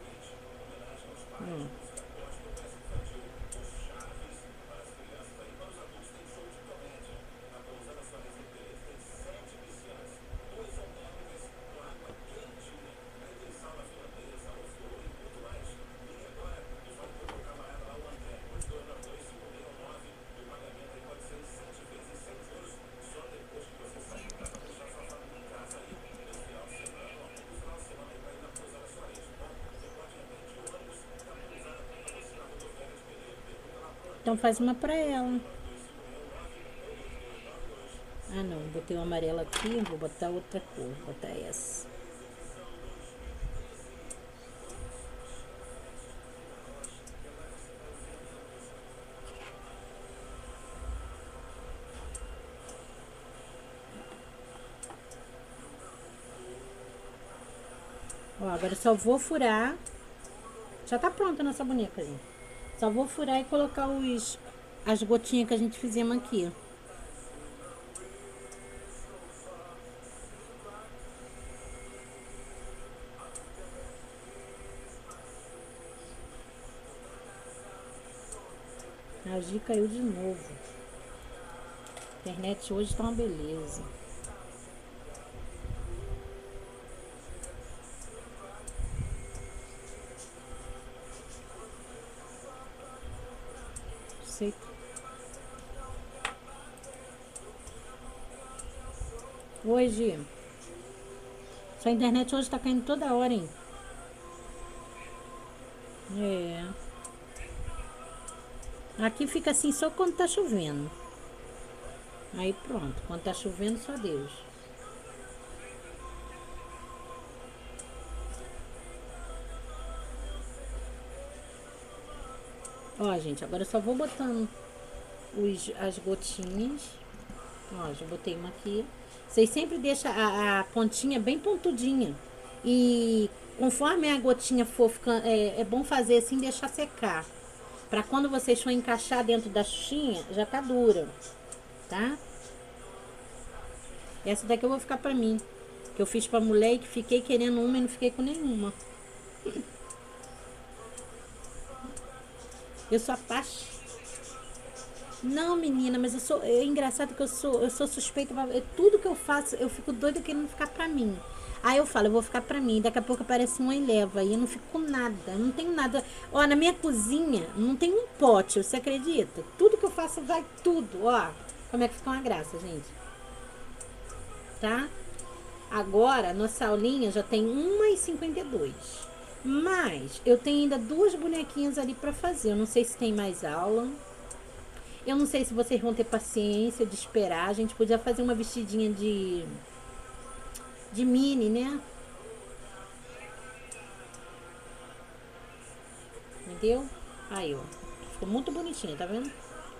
Então faz uma pra ela. Ah, não. Botei o amarelo aqui. Vou botar outra cor. Vou botar essa. Ó, agora eu só vou furar. Já tá pronta a nossa boneca, gente. Só vou furar e colocar as gotinhas que a gente fizemos aqui. A Gi caiu de novo. A internet hoje tá uma beleza. Sei. Oi, Gi. Sua internet hoje tá caindo toda hora, hein? É. Aqui fica assim só quando tá chovendo. Aí pronto. Quando tá chovendo, só Deus. Ó, gente, agora eu só vou botando as gotinhas. Ó, já botei uma aqui. Vocês sempre deixam a pontinha bem pontudinha. E conforme a gotinha for ficando, é bom fazer assim, deixar secar. Pra quando vocês for encaixar dentro da xuxinha, já tá dura, tá? Essa daqui eu vou ficar pra mim. Que eu fiz pra mulher e que fiquei querendo uma e não fiquei com nenhuma. Eu sou apaixonada. Não, menina, mas eu sou. É engraçado que eu sou suspeita. Tudo que eu faço, eu fico doida querendo ficar pra mim. Aí eu falo, eu vou ficar pra mim. Daqui a pouco aparece uma e leva. E eu não fico com nada. Eu não tenho nada. Ó, na minha cozinha não tem um pote, você acredita? Tudo que eu faço vai tudo, ó. Como é que fica uma graça, gente? Tá? Agora, nossa aulinha já tem 1h52. Mas eu tenho ainda duas bonequinhas ali pra fazer. Eu não sei se tem mais aula. Eu não sei se vocês vão ter paciência de esperar. A gente podia fazer uma vestidinha de mini, né? Entendeu? Aí, ó. Ficou muito bonitinha, tá vendo?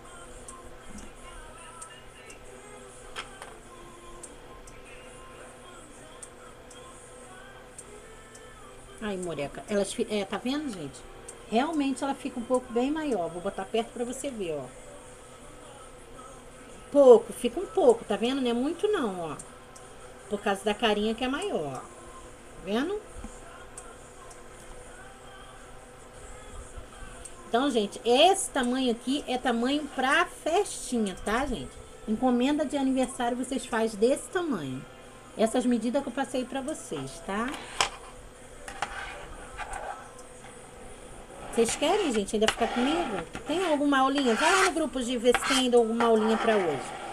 Aí, moreca. Elas, tá vendo, gente? Realmente ela fica um pouco bem maior. Vou botar perto pra você ver, ó. Pouco, fica um pouco, tá vendo? Não é muito não, ó. Por causa da carinha que é maior, ó. Tá vendo? Então, gente, esse tamanho aqui é tamanho pra festinha, tá, gente? Encomenda de aniversário vocês fazem desse tamanho. Essas medidas que eu passei pra vocês, tá? Vocês querem, gente, ainda ficar comigo? Tem alguma aulinha? Vai lá no grupo de ver se tem ainda alguma aulinha pra hoje.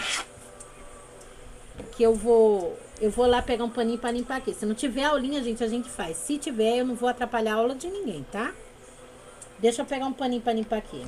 Que eu vou lá pegar um paninho pra limpar aqui. Se não tiver aulinha, gente, a gente faz. Se tiver, eu não vou atrapalhar a aula de ninguém, tá? Deixa eu pegar um paninho pra limpar aqui.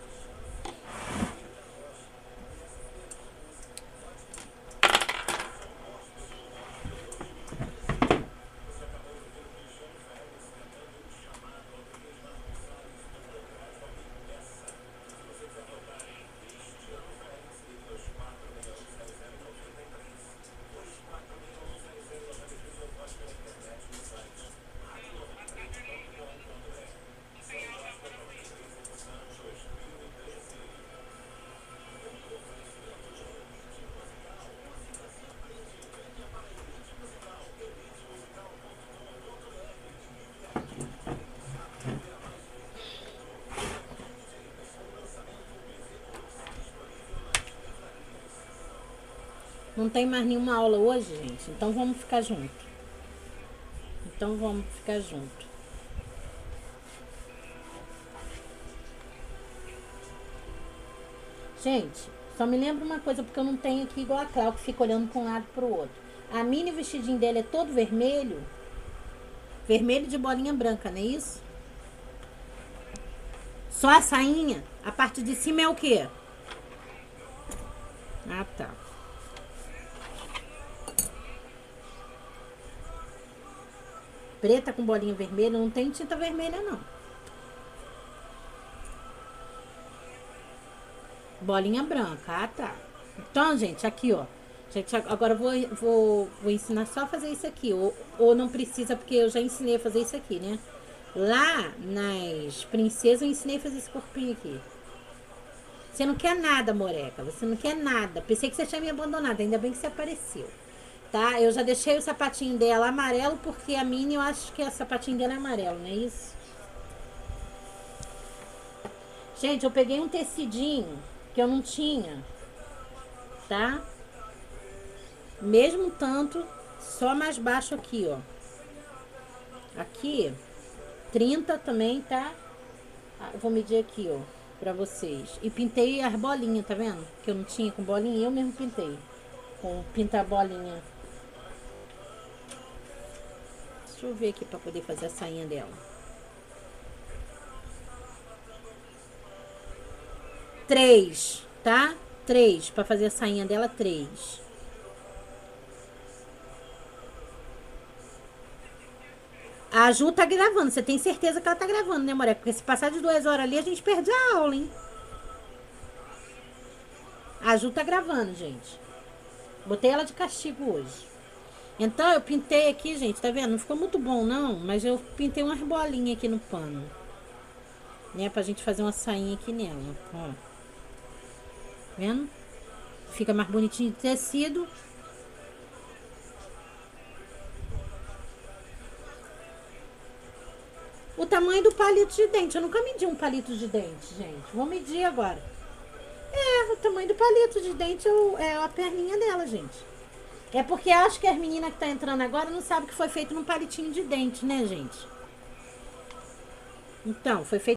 Não tem mais nenhuma aula hoje, gente. Então vamos ficar junto. Então vamos ficar junto. Gente, só me lembra uma coisa, porque eu não tenho aqui igual a Cláudia, que fica olhando para um lado para o outro. A mini vestidinho dela é todo vermelho. Vermelho de bolinha branca, não é isso? Só a sainha? A parte de cima é o quê? Ah, tá. Preta com bolinha vermelha, não tem tinta vermelha, não. Bolinha branca, ah, tá. Então, gente, aqui, ó. Gente, agora eu vou ensinar só a fazer isso aqui. Ou não precisa, porque eu já ensinei a fazer isso aqui, né? Lá nas princesas eu ensinei a fazer esse corpinho aqui. Você não quer nada, moreca. Você não quer nada. Pensei que você tinha me abandonado. Ainda bem que você apareceu. Tá? Eu já deixei o sapatinho dela amarelo, porque a Minnie, eu acho que o sapatinho dela é amarelo, não é isso? Gente, eu peguei um tecidinho que eu não tinha, tá? Mesmo tanto, só mais baixo aqui, ó. Aqui, 30 também, tá? Eu vou medir aqui, ó, pra vocês. E pintei as bolinhas, tá vendo? Que eu não tinha com bolinha, eu mesmo pintei. Com pintar bolinha. Deixa eu ver aqui pra poder fazer a sainha dela. 3, tá? 3, pra fazer a sainha dela, 3. A Ju tá gravando. Você tem certeza que ela tá gravando, né, moleque? Porque se passar de 2 horas ali, a gente perde a aula, hein? A Ju tá gravando, gente. Botei ela de castigo hoje. Então, eu pintei aqui, gente, tá vendo? Não ficou muito bom, não. Mas eu pintei umas bolinhas aqui no pano. Né? Pra gente fazer uma sainha aqui nela, ó. Vendo? Fica mais bonitinho de tecido. O tamanho do palito de dente. Eu nunca medi um palito de dente, gente. Vou medir agora. É, o tamanho do palito de dente é a perninha dela, gente. É porque acho que as meninas que tá entrando agora não sabem que foi feito num palitinho de dente, né, gente? Então, foi feito